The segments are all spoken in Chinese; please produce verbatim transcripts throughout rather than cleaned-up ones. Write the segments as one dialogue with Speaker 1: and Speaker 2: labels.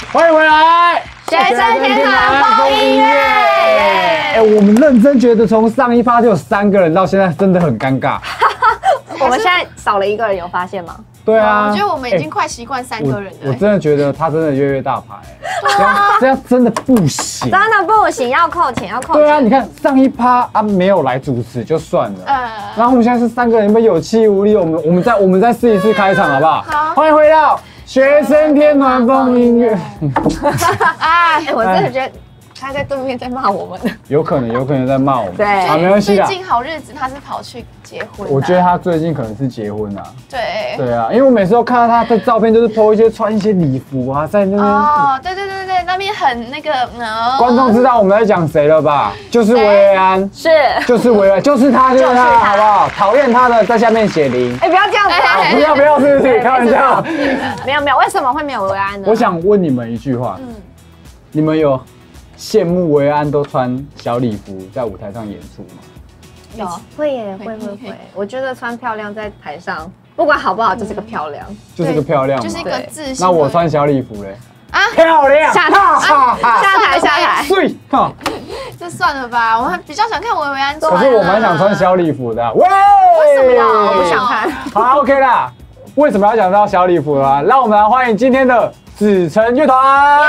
Speaker 1: 欢迎回来，
Speaker 2: 学生天团风音乐。
Speaker 1: 哎，我们认真觉得从上一趴就有三个人，到现在真的很尴尬。
Speaker 2: 我们现在少了一个人，有发现吗？
Speaker 1: 对啊，
Speaker 3: 我觉得我们已经快习惯三个人了。
Speaker 1: 我真的觉得他真的越来越大牌，这样这样真的不行，
Speaker 2: 真的不行，要扣钱，要扣钱。
Speaker 1: 对啊，你看上一趴啊没有来主持就算了，
Speaker 3: 呃，
Speaker 1: 然后我们现在是三个人，有没有有气无力？我们我们再我们再试一次开场好不好？
Speaker 3: 好，
Speaker 1: 欢迎回到学生天团风音乐。
Speaker 3: 啊，
Speaker 2: 哎，我真的觉得他在对面在骂我们。
Speaker 1: 有可能有可能在骂我们，
Speaker 2: 对
Speaker 1: 啊没关系啦。
Speaker 3: 最近好日子他是跑去结婚，
Speaker 1: 我觉得他最近可能是结婚啊。
Speaker 3: 对
Speaker 1: 对啊，因为我每次都看到他的照片，就是 po 一些穿一些礼服啊，在那边。
Speaker 3: 哦，对对对对，那边很那个，嗯，
Speaker 1: 观众知道我们在讲谁了吧？就是维安，
Speaker 2: 是，
Speaker 1: 就是维安，就是他，就是他，好不好？讨厌他的在下面写零。
Speaker 2: 哎，不要这样子啊！
Speaker 1: 不要不要，是不是？开玩笑。
Speaker 2: 没有没有，为什么会没有维安呢？
Speaker 1: 我想问你们一句话，
Speaker 3: 嗯，
Speaker 1: 你们有羡慕维安都穿小礼服在舞台上演出吗？
Speaker 2: 有会耶，会会会。我觉得穿漂亮在台上，不管好不好，就是个漂亮。
Speaker 1: 就是个漂亮嘛，
Speaker 3: 就是一个自信。
Speaker 1: 那我穿小礼服嘞？
Speaker 3: 啊，
Speaker 1: 漂亮！
Speaker 2: 下台下台下台，
Speaker 1: 睡哈。
Speaker 3: 这算了吧，我比较想看维维安穿。
Speaker 1: 可是我蛮想穿小礼服的。喂，
Speaker 3: 为什么呀？
Speaker 2: 我不想看。
Speaker 1: 好 ，OK 啦。为什么要讲到小礼服呢？让我们来欢迎今天的子晨乐团。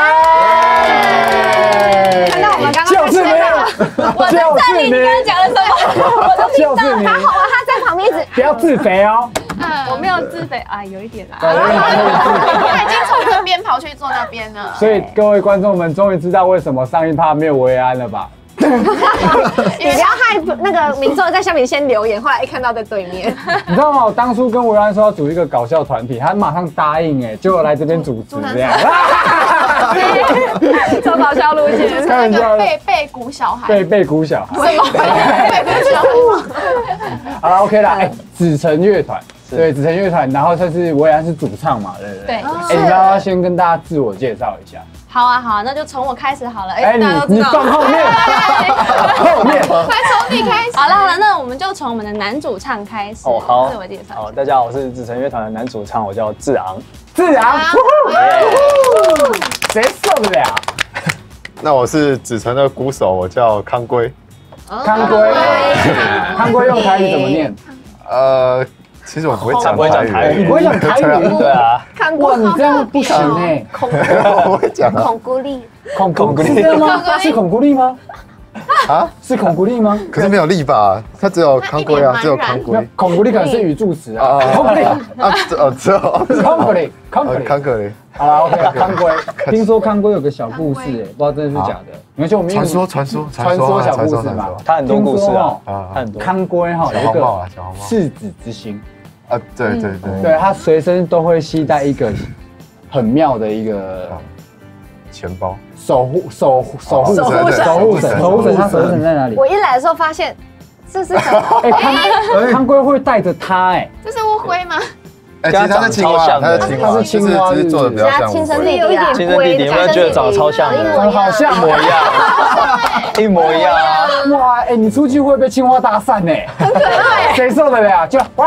Speaker 2: 看到我们刚刚
Speaker 1: 就是你，
Speaker 2: 我在这里，你刚刚讲了什么？我都听到。
Speaker 1: 就是你，
Speaker 2: 他好啊，他在旁边一直
Speaker 1: 不要自肥哦。
Speaker 2: 我没有自肥啊，有一点啦。
Speaker 3: 他已经从这边跑去坐那边了。
Speaker 1: 所以各位观众们终于知道为什么上一趴没有维安了吧？
Speaker 2: 你不要害那个民众在下面先留言，后来一看到在对面。
Speaker 1: 你知道吗？我当初跟维安说要组一个搞笑团体，他马上答应，哎，结果来这边主持这样。
Speaker 2: 走搞笑路线，
Speaker 3: 那个背背骨小孩，
Speaker 1: 背背骨小孩。
Speaker 3: 背骨小孩。
Speaker 1: 好了 ，OK 啦，哎，子晨乐团，对，子晨乐团，然后他是维安是主唱嘛，对不对？
Speaker 4: 对
Speaker 1: 哎，你要不要先跟大家自我介绍一下？
Speaker 4: 好啊，好啊，那就从我开始好了。
Speaker 1: 哎，你你放后面，后面，
Speaker 3: 快从你开始。
Speaker 4: 好了好了，那我们就从我们的男主唱开始。
Speaker 5: 哦，好，
Speaker 4: 自我介绍。
Speaker 5: 好，大家好，我是子晨乐团的男主唱，我叫志昂。
Speaker 1: 志昂，谁受得了？
Speaker 6: 那我是子晨的鼓手，我叫康龟。
Speaker 1: 康龟，康龟用台语怎么念？
Speaker 6: 呃，其实我不会讲
Speaker 5: 不会讲台语，
Speaker 1: 你不会讲台语？
Speaker 5: 对啊。
Speaker 1: 哇，你这样不行哎。
Speaker 6: 我会讲啊。
Speaker 2: 孔孤立，
Speaker 1: 孔孔孤立吗？是孔孤立吗？
Speaker 6: 啊，
Speaker 1: 是孔孤立吗？
Speaker 6: 可是没有力吧？他只有康龟啊，只有康龟。
Speaker 1: 孔孤立可能是语助词啊。孔孤立
Speaker 6: 啊，这哦这哦。
Speaker 1: 康龟嘞，康龟嘞，
Speaker 6: 康龟嘞。
Speaker 1: 好了 ，OK 了，康龟。听说康龟有个小故事哎，不知道真的是假的。而且我们
Speaker 6: 传说传说
Speaker 1: 传说小故事嘛，
Speaker 5: 他很多故事啊，他很多。
Speaker 1: 康龟哈有一个赤子之心
Speaker 6: 啊，对对对，
Speaker 1: 对他随身都会携带一个很妙的一个
Speaker 6: 钱包，
Speaker 1: 守护守守护
Speaker 2: 守护神
Speaker 1: 守护神守护神，他守护神在哪里？
Speaker 2: 我一来的时候发现这是什么？
Speaker 1: 哎，康康龟会带着他哎，
Speaker 3: 这是乌龟吗？
Speaker 6: 哎，其实他是青蛙，他是青蛙，
Speaker 1: 他是青蛙，
Speaker 6: 只是做的比较像。
Speaker 2: 亲生弟弟啊，
Speaker 5: 亲生弟弟，有没有觉得长得超像的？
Speaker 1: 长得好像，
Speaker 5: 一模一样，一模一样啊！
Speaker 1: 哇，哎，你出去会被青蛙搭讪呢，很可爱，谁受得了？就哇！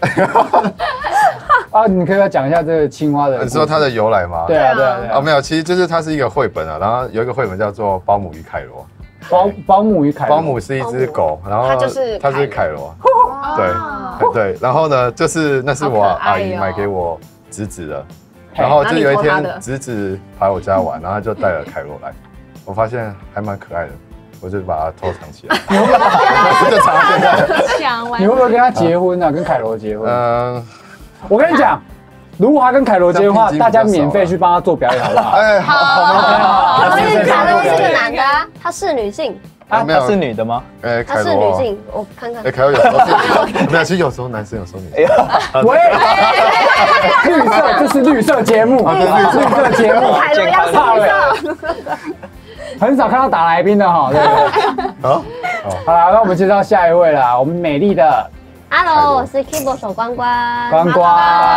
Speaker 1: 啊，你可以要讲一下这个青蛙的，
Speaker 6: 你说它的由来吗？
Speaker 1: 对啊，对啊，对啊。
Speaker 6: 哦，没有，其实就是它是一个绘本啊，然后有一个绘本叫做《保姆与凯罗》。
Speaker 1: 保保姆与凯罗，
Speaker 6: 保姆是一只狗，然后
Speaker 2: 它就是
Speaker 6: 它是凯罗，对对，然后呢，就是那是我阿姨买给我侄子的，然后就有一天侄子来我家玩，然后就带了凯罗来，我发现还蛮可爱的，我就把它偷藏起来，就藏到现在。
Speaker 1: 你会不会跟他结婚啊？跟凯罗结婚？
Speaker 6: 嗯，
Speaker 1: 我跟你讲。如果他跟凯罗结婚的话，大家免费去帮他做表演，好不好？
Speaker 6: 哎，好，好
Speaker 2: 吗？可是凯罗是个男的，他是女性。
Speaker 5: 啊，她是女的吗？
Speaker 6: 哎，
Speaker 2: 她是女性，我看看。
Speaker 6: 哎，凯罗有时候是，没有，其实有时候男生，有时候女生。
Speaker 1: 喂，绿色，这是绿色节目，绿色节目，
Speaker 2: 凯罗要上色。
Speaker 1: 很少看到打来宾的哈，对不对？好，好了，那我们介绍下一位啦，我们美丽的。
Speaker 2: Hello， 我是 keyboard 手关关。
Speaker 1: 关关，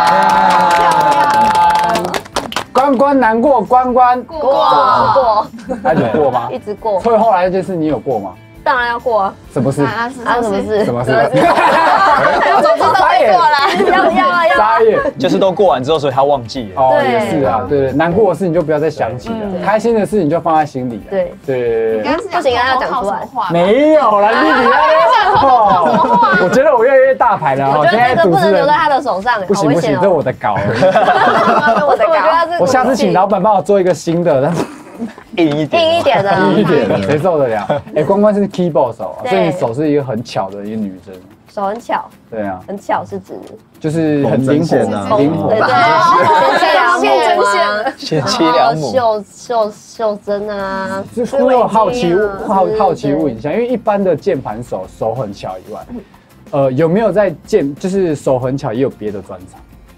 Speaker 1: 关关难过，关关
Speaker 2: 过过，
Speaker 1: 那你过吗？
Speaker 2: 一直过。
Speaker 1: 所以后来这件事你有过吗？
Speaker 7: 当然要过啊。
Speaker 1: 什么事？
Speaker 3: 啊是
Speaker 7: 啊，什么事？
Speaker 1: 什么事？
Speaker 4: 总之都会过啦。
Speaker 7: 要要啊要啊。
Speaker 1: 傻眼。
Speaker 5: 就是都过完之后，所以他忘记了。
Speaker 1: 哦，
Speaker 7: 对
Speaker 1: 也是啊，对对，难过的事情就不要再想起了，开心的事情就放在心里。
Speaker 7: 对
Speaker 1: 对对对。
Speaker 7: 不行啊，要讲出来。
Speaker 1: 没有啦，你你哦，我觉得我越来越大牌了。
Speaker 7: 我觉得这个不能留在他的手上，
Speaker 1: 不行不行，这是我的稿。
Speaker 7: 我的稿。
Speaker 1: 我下次请老板帮我做一个新的，但是
Speaker 5: 硬一点，
Speaker 7: 硬一点的，
Speaker 1: 硬一点的，谁受得了？哎，关关是 keyboard 手，所以你手是一个很巧的一个女生。
Speaker 7: 手很巧。
Speaker 1: 对啊，
Speaker 7: 很巧是指
Speaker 1: 就是很灵活
Speaker 6: 啊，
Speaker 1: 灵活。
Speaker 7: 对对对，
Speaker 5: 贤妻良母，
Speaker 7: 袖袖袖珍啊。
Speaker 1: 就是我好奇好好奇问一下，因为一般的键盘手手很巧以外，呃，有没有在键就是手很巧也有别的专长？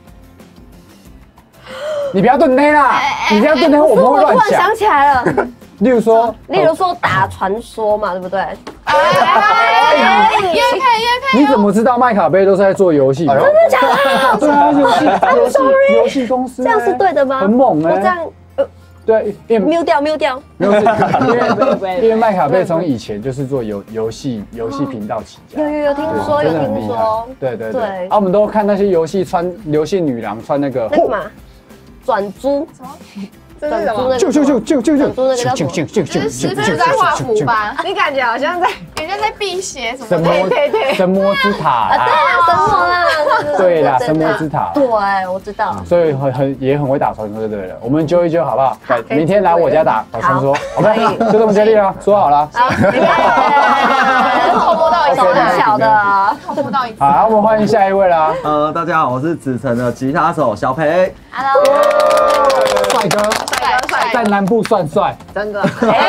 Speaker 1: 你不要顿内啦，你这样顿内我们会乱
Speaker 7: 我突然
Speaker 1: 想。
Speaker 7: 想起来了，
Speaker 1: 例如说，
Speaker 7: 例如说打传说嘛，对不对？
Speaker 3: 也可以也可以。
Speaker 1: 你怎么知道麦卡贝都是在做游戏？真的
Speaker 7: 假的？
Speaker 1: 对啊，游戏游戏游戏公司
Speaker 7: 这样是对的吗？
Speaker 1: 很猛哎！
Speaker 7: 我这样
Speaker 1: 对，因为
Speaker 7: 瞄掉瞄掉。
Speaker 1: 没有，因为因为麦卡贝从以前就是做游游戏游戏频道起家，
Speaker 7: 有有有听说有听说，
Speaker 1: 对对对。啊，我们都看那些游戏穿流星女郎穿那个
Speaker 7: 那个嘛，转珠。
Speaker 2: 这是什么？
Speaker 1: 就就就就就就
Speaker 7: 就就
Speaker 1: 就就就
Speaker 3: 这是师傅在画符吧？
Speaker 2: 你感觉好像在，
Speaker 3: 人家在辟邪什么
Speaker 1: 神
Speaker 3: 的。
Speaker 1: 魔神魔之塔
Speaker 7: 啊，对啊，神魔啦，
Speaker 1: 对啦，神魔之塔。
Speaker 7: 对，我知道。
Speaker 1: 所以很很也很会打传说，就对了。我们揪一揪好不好？明天来我家打打传说 ，OK， 就这么决定了，说好了。
Speaker 7: 好，
Speaker 3: 偷摸到一次，
Speaker 7: 很巧的，
Speaker 3: 偷摸到一次。
Speaker 1: 好，我们欢迎下一位啦。
Speaker 8: 呃，大家好，我是子成的吉他手小培。
Speaker 3: Hello，
Speaker 1: 帅哥，
Speaker 3: 帅哥帅，
Speaker 1: 在南部算帅，
Speaker 2: 真的。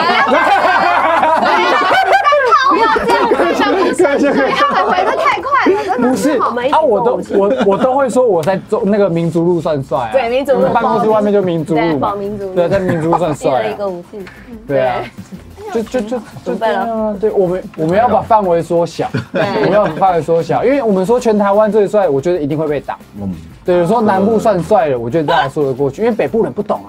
Speaker 3: 他回的太快了，真的
Speaker 1: 不是啊，我都我我都会说我在中那个民族路算帅啊。
Speaker 2: 对，民族路
Speaker 1: 办公室外面就民族路嘛。
Speaker 7: 民族路。
Speaker 1: 对，在民族路算帅。
Speaker 7: 一个武器。
Speaker 1: 对啊。就就就准备了。对，我们我们要把范围缩小，我们要把范围缩小，因为我们说全台湾最帅，我觉得一定会被打。嗯。对，有时候南部算帅了，我觉得大家说得过去，因为北部人不懂啊。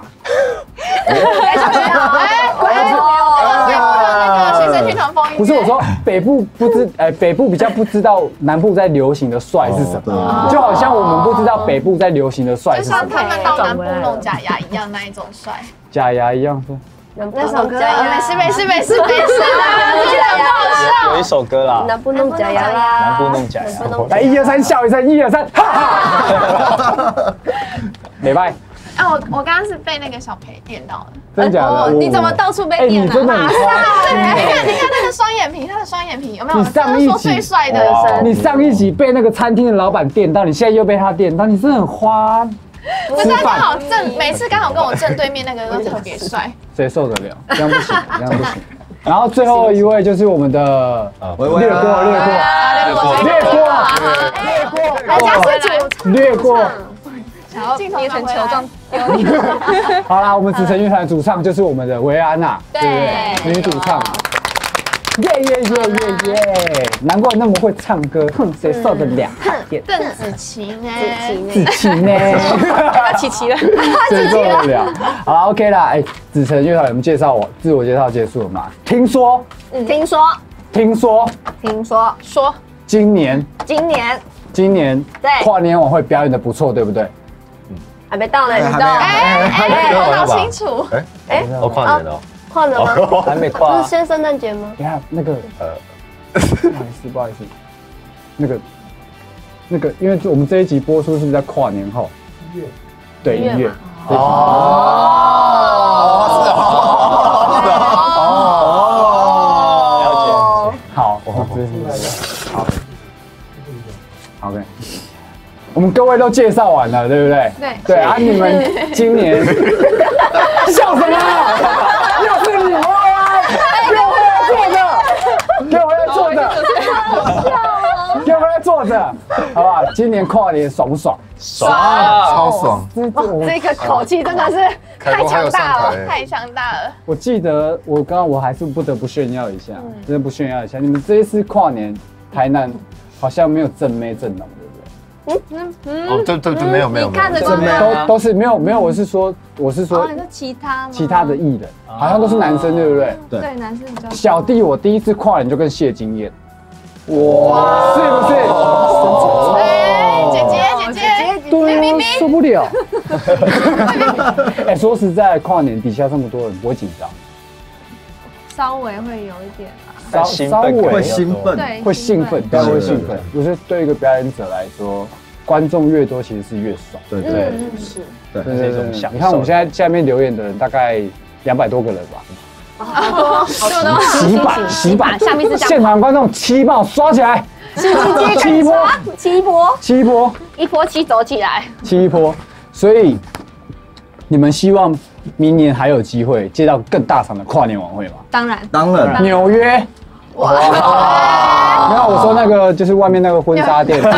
Speaker 1: 不是我说北部不知，哎，北部比较不知道南部在流行的帅是什么，就好像我们不知道北部在流行的帅是什么，
Speaker 3: 就像他们到南部弄假牙一样那一种帅，
Speaker 1: 假牙一样是。
Speaker 7: 那首歌，
Speaker 3: 没事没事没事没事啦，
Speaker 5: 有一首歌啦，
Speaker 7: 南部弄假牙啦，
Speaker 5: 南部弄假牙，
Speaker 1: 来一二三笑一声，一二三，哈哈，没拜。
Speaker 3: 哎，我我刚刚是被那个小培电到了，
Speaker 1: 真假的？
Speaker 4: 你怎么到处被电啊？
Speaker 1: 你真的很
Speaker 3: 夸张！你看，你看那个双眼皮，他的双眼皮有没有？
Speaker 1: 你上一集
Speaker 3: 最帅的，
Speaker 1: 你上一集被那个餐厅的老板电到，你现在又被他电到，你真的很花。
Speaker 3: 不是刚好正，每次刚好跟我正对面那个都特别帅，
Speaker 1: 谁受得了？这样不行，这样不行。然后最后一位就是我们的略过，略过，略过，略过，略过，
Speaker 3: 来加主
Speaker 1: 略过。
Speaker 3: 镜头
Speaker 4: 成球状丢你。
Speaker 1: 好啦，我们子成乐团的主唱就是我们的维安娜，对不对？女主唱。耶耶耶耶耶！难怪那么会唱歌，哼，谁受得了？
Speaker 3: 邓紫棋呢？
Speaker 1: 紫棋呢？
Speaker 4: 琪琪了，
Speaker 1: 谁受得了？好了 ，OK 啦。哎，子成乐团，我们介绍我自我介绍结束了嘛？听说，
Speaker 7: 听说，
Speaker 1: 听说，
Speaker 2: 听说，
Speaker 4: 说
Speaker 1: 今年，
Speaker 2: 今年，
Speaker 1: 今年
Speaker 7: 对
Speaker 1: 跨年晚会表演的不错，对不对？
Speaker 7: 还没到呢，你
Speaker 6: 还
Speaker 7: 到？
Speaker 3: 哎哎，我搞清楚。
Speaker 6: 哎哎，我跨年了，
Speaker 7: 跨了吗？
Speaker 5: 还没跨。
Speaker 7: 不是先圣诞节吗？
Speaker 1: 等下那个呃，不好意思，不好意思，那个那个，因为我们这一集播出是不是在跨年后？音乐，对音乐。哦
Speaker 5: 哦，了解。
Speaker 1: 好，我知道。好，OK。我们各位都介绍完了，对不对？
Speaker 3: 对。
Speaker 1: 对啊，你们今年笑什么？又是你，给我回来坐着，给我回来坐着，给我回来坐着，好不好？今年跨年爽不爽？
Speaker 5: 爽，
Speaker 6: 超爽！
Speaker 2: 这个口气真的是太强大了，
Speaker 3: 太强大了。
Speaker 1: 我记得我刚刚我还是不得不炫耀一下，真的不炫耀一下，你们这一次跨年台南好像没有正妹正浓，对不对？
Speaker 6: 哦，对对对，没有没有没有，
Speaker 4: 看着
Speaker 8: 这没有啊
Speaker 1: 都都是没有没有，我是说我是说
Speaker 4: 哦，你说其他吗？
Speaker 1: 其他的艺人，好像都是男生，对不对？
Speaker 8: 对
Speaker 4: 对男生比较
Speaker 1: 小弟我第一次跨年就跟谢金燕，哇，是不是？
Speaker 3: 哎，姐姐姐姐，
Speaker 1: 对啊，受不了。哎，说实在，跨年底下这么多人，不会紧张，
Speaker 4: 稍微会有一点啊。
Speaker 1: 稍
Speaker 5: 兴
Speaker 1: 稍微
Speaker 5: 奋感
Speaker 8: 会兴奋，
Speaker 4: 对，
Speaker 1: 会兴奋，当然会兴奋
Speaker 6: 对。
Speaker 1: 我觉得对一个表演者来说，观众越多其实是越爽。
Speaker 8: 对对
Speaker 1: 对
Speaker 7: 嗯是，
Speaker 8: 对
Speaker 1: 对
Speaker 5: 是一种享受
Speaker 1: 你看我们现在下面留言的人大概两百多个人吧，洗版洗版，
Speaker 2: 下面是这样
Speaker 1: 现场观众七爆刷起来，七波
Speaker 2: 七波，
Speaker 1: 七波
Speaker 2: 一波七走起来。
Speaker 1: 七波，所以你们希望明年还有机会接到更大场的跨年晚会吗？
Speaker 2: 当然，
Speaker 8: 当然
Speaker 1: 纽约。哇！没有，我说那个就是外面那个婚纱店，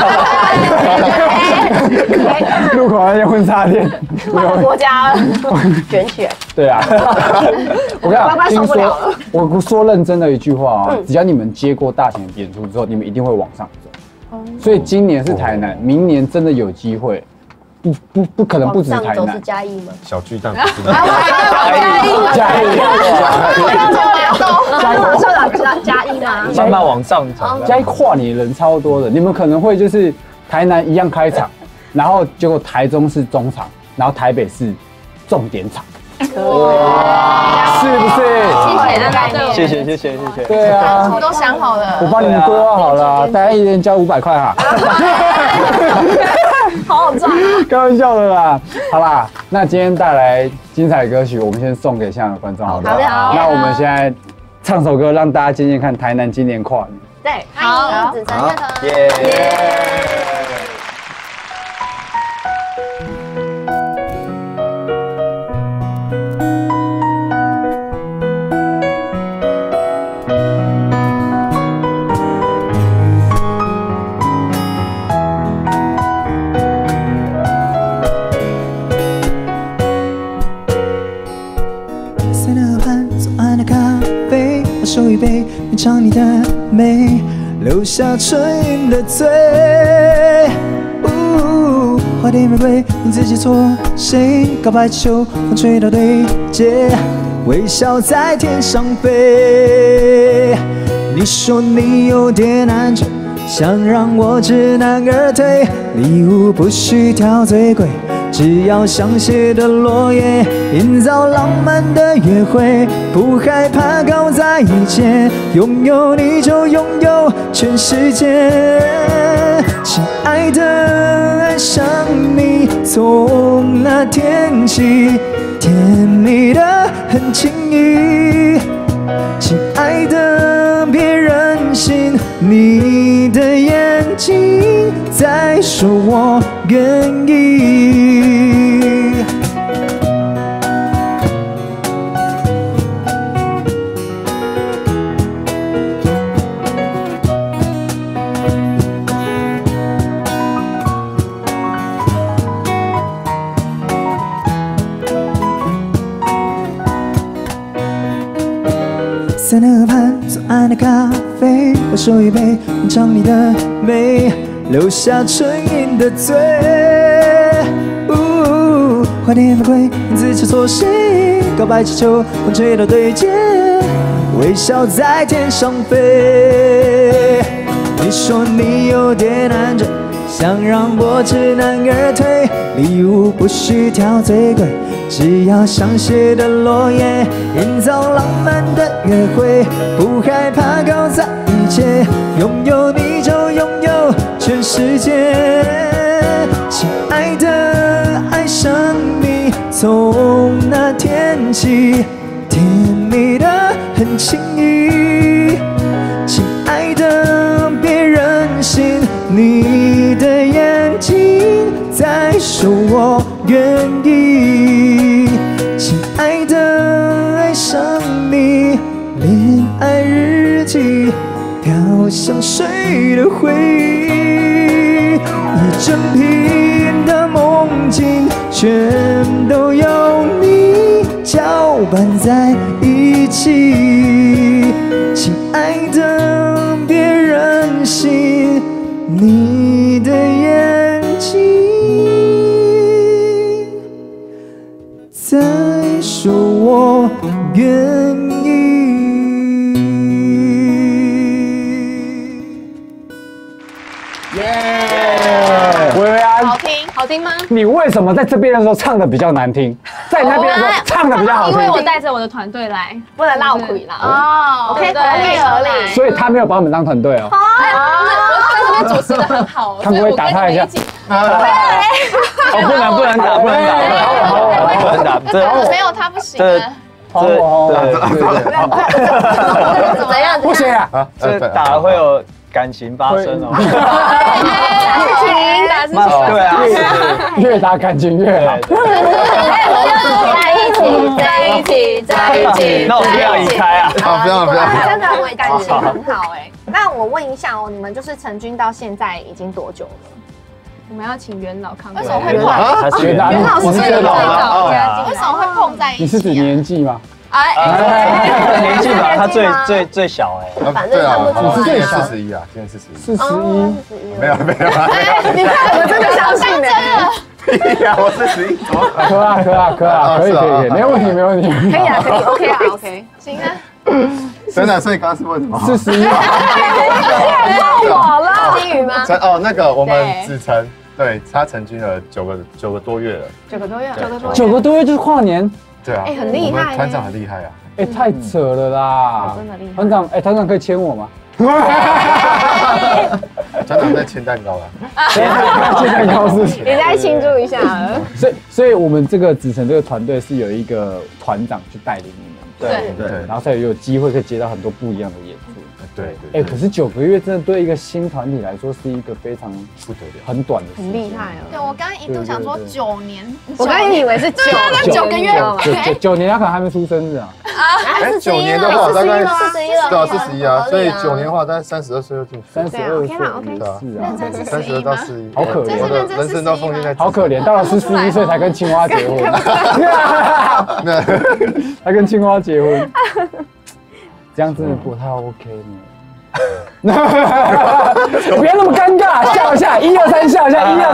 Speaker 1: 路口那间婚纱店，
Speaker 2: 国家了，卷起来。
Speaker 1: 对啊，我跟你
Speaker 2: 爸爸
Speaker 1: 讲，听
Speaker 2: 受不了
Speaker 1: 说我说认真的一句话啊，只要你们接过大型的演出之后，你们一定会往上走。所以今年是台南，明年真的有机会，不不不可能不止台
Speaker 7: 往上走是
Speaker 1: 南，
Speaker 7: 嘉义吗？
Speaker 6: 小巨蛋不知道。
Speaker 1: 嘉义，
Speaker 2: 嘉义马社长嘉嘉义吗？
Speaker 5: 慢慢往上走。
Speaker 1: 嘉义跨年人超多的，你们可能会就是台南一样开场，然后结果台中是中场，然后台北是重点场，是不是？
Speaker 2: 谢谢的概念。
Speaker 5: 谢谢谢谢谢谢。
Speaker 1: 对啊
Speaker 3: 我，都想好
Speaker 1: 我
Speaker 3: 了。
Speaker 1: 帮你们规划好了啊，大家一人交五百块哈。
Speaker 2: 好好赚。
Speaker 1: 开玩笑的啦，好啦，那今天带来精彩歌曲，我们先送给现场的观众，好不好？
Speaker 2: 好的好的
Speaker 1: 那我们现在唱首歌，让大家见见看台南今年跨年。
Speaker 2: 对，欢迎子晨乐团。
Speaker 5: 耶！
Speaker 9: 在那河畔左岸的咖啡，我手一杯，品尝你的美，留下唇印的嘴。呜，花店玫瑰，你自己错谁？告白气球，风吹到对街，微笑在天上飞。你说你有点难追，想让我知难而退，礼物不需挑最贵。只要香榭的落叶，营造浪漫的约会，不害怕搞在一起，拥有你就拥有全世界。亲爱的，爱上你，从那天起，甜蜜的很轻易。亲爱的，别任性，你的眼睛在说我愿意。在那河畔左岸的咖啡，我手一杯，品尝你的美，留下唇印的嘴。呜，花店玫瑰，你自己错谁？告白气球，风吹到对街，微笑在天上飞。你说你有点难追，想让我知难而退，礼物不需挑最贵。只要香榭的落叶，营造浪漫的约会，不害怕搞在一起，拥有你就拥有全世界。亲爱的，爱上你，从那天起，甜蜜的很轻易。亲爱的，别任性，你的眼睛在说我愿意。亲爱的，爱上你，恋爱日记，飘香水的回忆，一整瓶的梦境，全都有你搅拌在一起。亲爱的，别任性，你的眼我愿意。
Speaker 1: 耶！薇薇安，
Speaker 3: 好听，
Speaker 2: 好听吗？
Speaker 1: 你为什么在这边的时候唱的比较难听，在那边的时候唱的比较好听？
Speaker 4: 因为我带着我的团队来，
Speaker 2: 不能闹鬼啦。
Speaker 3: 哦
Speaker 2: ，OK，
Speaker 4: 对
Speaker 2: 合理合理。
Speaker 1: 所以他没有把我们当团队哦。
Speaker 4: 我在这边主持的很好，
Speaker 1: 他们会打他一下。
Speaker 5: 哦，不能不能打，不能打，不能打，这
Speaker 3: 没有他不行
Speaker 5: 这
Speaker 3: 啊。
Speaker 1: 好好，
Speaker 5: 对
Speaker 1: 对对，
Speaker 7: 怎样？
Speaker 1: 不行啊！
Speaker 6: 啊，
Speaker 5: 这打了会有感情发生哦。对啊，
Speaker 1: 越打感情越好。
Speaker 7: 在一起，在一起，在一起。
Speaker 5: 那我们不要移开啊！
Speaker 6: 好，不要不要。
Speaker 2: 真的，我也感情很好哎。那我问一下哦，你们就是成军到现在已经多久了？
Speaker 4: 我们要请元老看过。
Speaker 3: 为什么会
Speaker 1: 元
Speaker 3: 碰？
Speaker 1: 老，
Speaker 5: 他是
Speaker 1: 元老，
Speaker 2: 元老是
Speaker 1: 你是元老吗？
Speaker 3: 为什么会碰在一起？
Speaker 1: 你是指年纪吗？
Speaker 3: 哎，
Speaker 5: 年纪吧，他最最最小哎。
Speaker 7: 反正看不出来。
Speaker 6: 今年四十一啊，今年四十一。
Speaker 1: 四十一，
Speaker 6: 没有没有啊，
Speaker 2: 你看我真的相信呢。
Speaker 6: 屁呀，我四十一，怎么可能？
Speaker 1: 可啊可啊可啊，可以可以可以，没问题没问题。
Speaker 2: 可以啊，可以，OK 啊 ，OK。
Speaker 3: 行啊。
Speaker 6: 真的，所以刚刚是问什么？
Speaker 1: 四十一，
Speaker 2: 我了，金鱼吗？
Speaker 6: 哦，那个我们子晨，对他成军了九个九个多月了，
Speaker 2: 九个多月，九个多月，
Speaker 1: 九个多月就是跨年，
Speaker 6: 对啊，
Speaker 2: 哎很厉害
Speaker 6: 我们团长很厉害啊，
Speaker 1: 哎，太扯了啦！
Speaker 2: 真的厉害。
Speaker 1: 团长，哎，团长可以牵我吗？
Speaker 6: 团长在切蛋糕了，
Speaker 1: 牵蛋糕是。
Speaker 2: 你再庆祝一下。
Speaker 1: 所以，所以我们这个子晨这个团队是有一个团长去带领你们，
Speaker 5: 对
Speaker 6: 对
Speaker 1: 然后才有机会可以接到很多不一样的演出。
Speaker 6: 对
Speaker 1: 哎，可是九个月真的对一个新团体来说是一个非常
Speaker 6: 不得了，
Speaker 1: 很短的时间，
Speaker 2: 很厉害哦。
Speaker 3: 对，我刚刚一度想说九年，
Speaker 2: 我刚刚以为是九
Speaker 3: 九个月
Speaker 1: 九九九年，他可能还没出生是啊。
Speaker 6: 哎，九年的话大概
Speaker 7: 四十一了，
Speaker 6: 对啊，四十一啊，所以九年的话大概三十二岁就进去，
Speaker 1: 三十二岁，
Speaker 2: 对
Speaker 6: 啊
Speaker 1: 是啊，
Speaker 6: 三十二到四十一，
Speaker 1: 好可怜
Speaker 6: 我的人生都奉献在，
Speaker 1: 好可怜，到了四十一岁才跟青蛙结婚，
Speaker 6: 那
Speaker 1: 才跟青蛙结婚，这样真的不太 OK 呢。不要那么尴尬，笑一下，一二三，笑一下，一二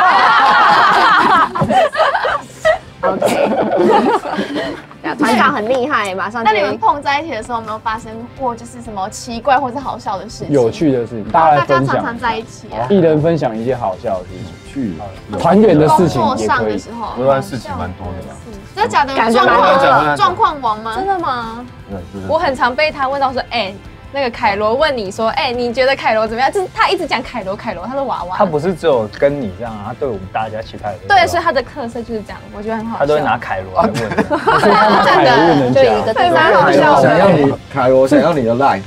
Speaker 2: 三。OK。团长很厉害，马上。
Speaker 3: 那你们碰在一起的时候，有没有发生过就是什么奇怪或者好笑的事情？
Speaker 1: 有趣的事情，大家来
Speaker 3: 大家
Speaker 1: 分享。
Speaker 3: 常常在一起啊。
Speaker 1: 一人分享一件好笑的事情，
Speaker 6: 去
Speaker 1: 团圆的事情
Speaker 3: 工作
Speaker 1: 也可以。
Speaker 3: 上的时候，
Speaker 6: 这段事情蛮多的吧？
Speaker 3: 真的假的？
Speaker 2: 感觉
Speaker 3: 状
Speaker 2: 蛮多的
Speaker 3: 况状况王吗？
Speaker 4: 真的吗？
Speaker 6: 对，
Speaker 4: 我很常被他问到说，哎，那个凯罗问你说，哎，你觉得凯罗怎么样？就是他一直讲凯罗，凯罗，他是娃娃。
Speaker 5: 他不是只有跟你这样啊，他对我们大家其他人。
Speaker 4: 对，所以他的特色就是这样，我觉得很好笑。
Speaker 5: 他都会拿凯罗来问。
Speaker 1: 所以他拿凯罗问人
Speaker 7: 就一个
Speaker 1: 家。
Speaker 7: 字，
Speaker 2: 蛮好笑的。
Speaker 8: 想要你凯罗，想要你的 line。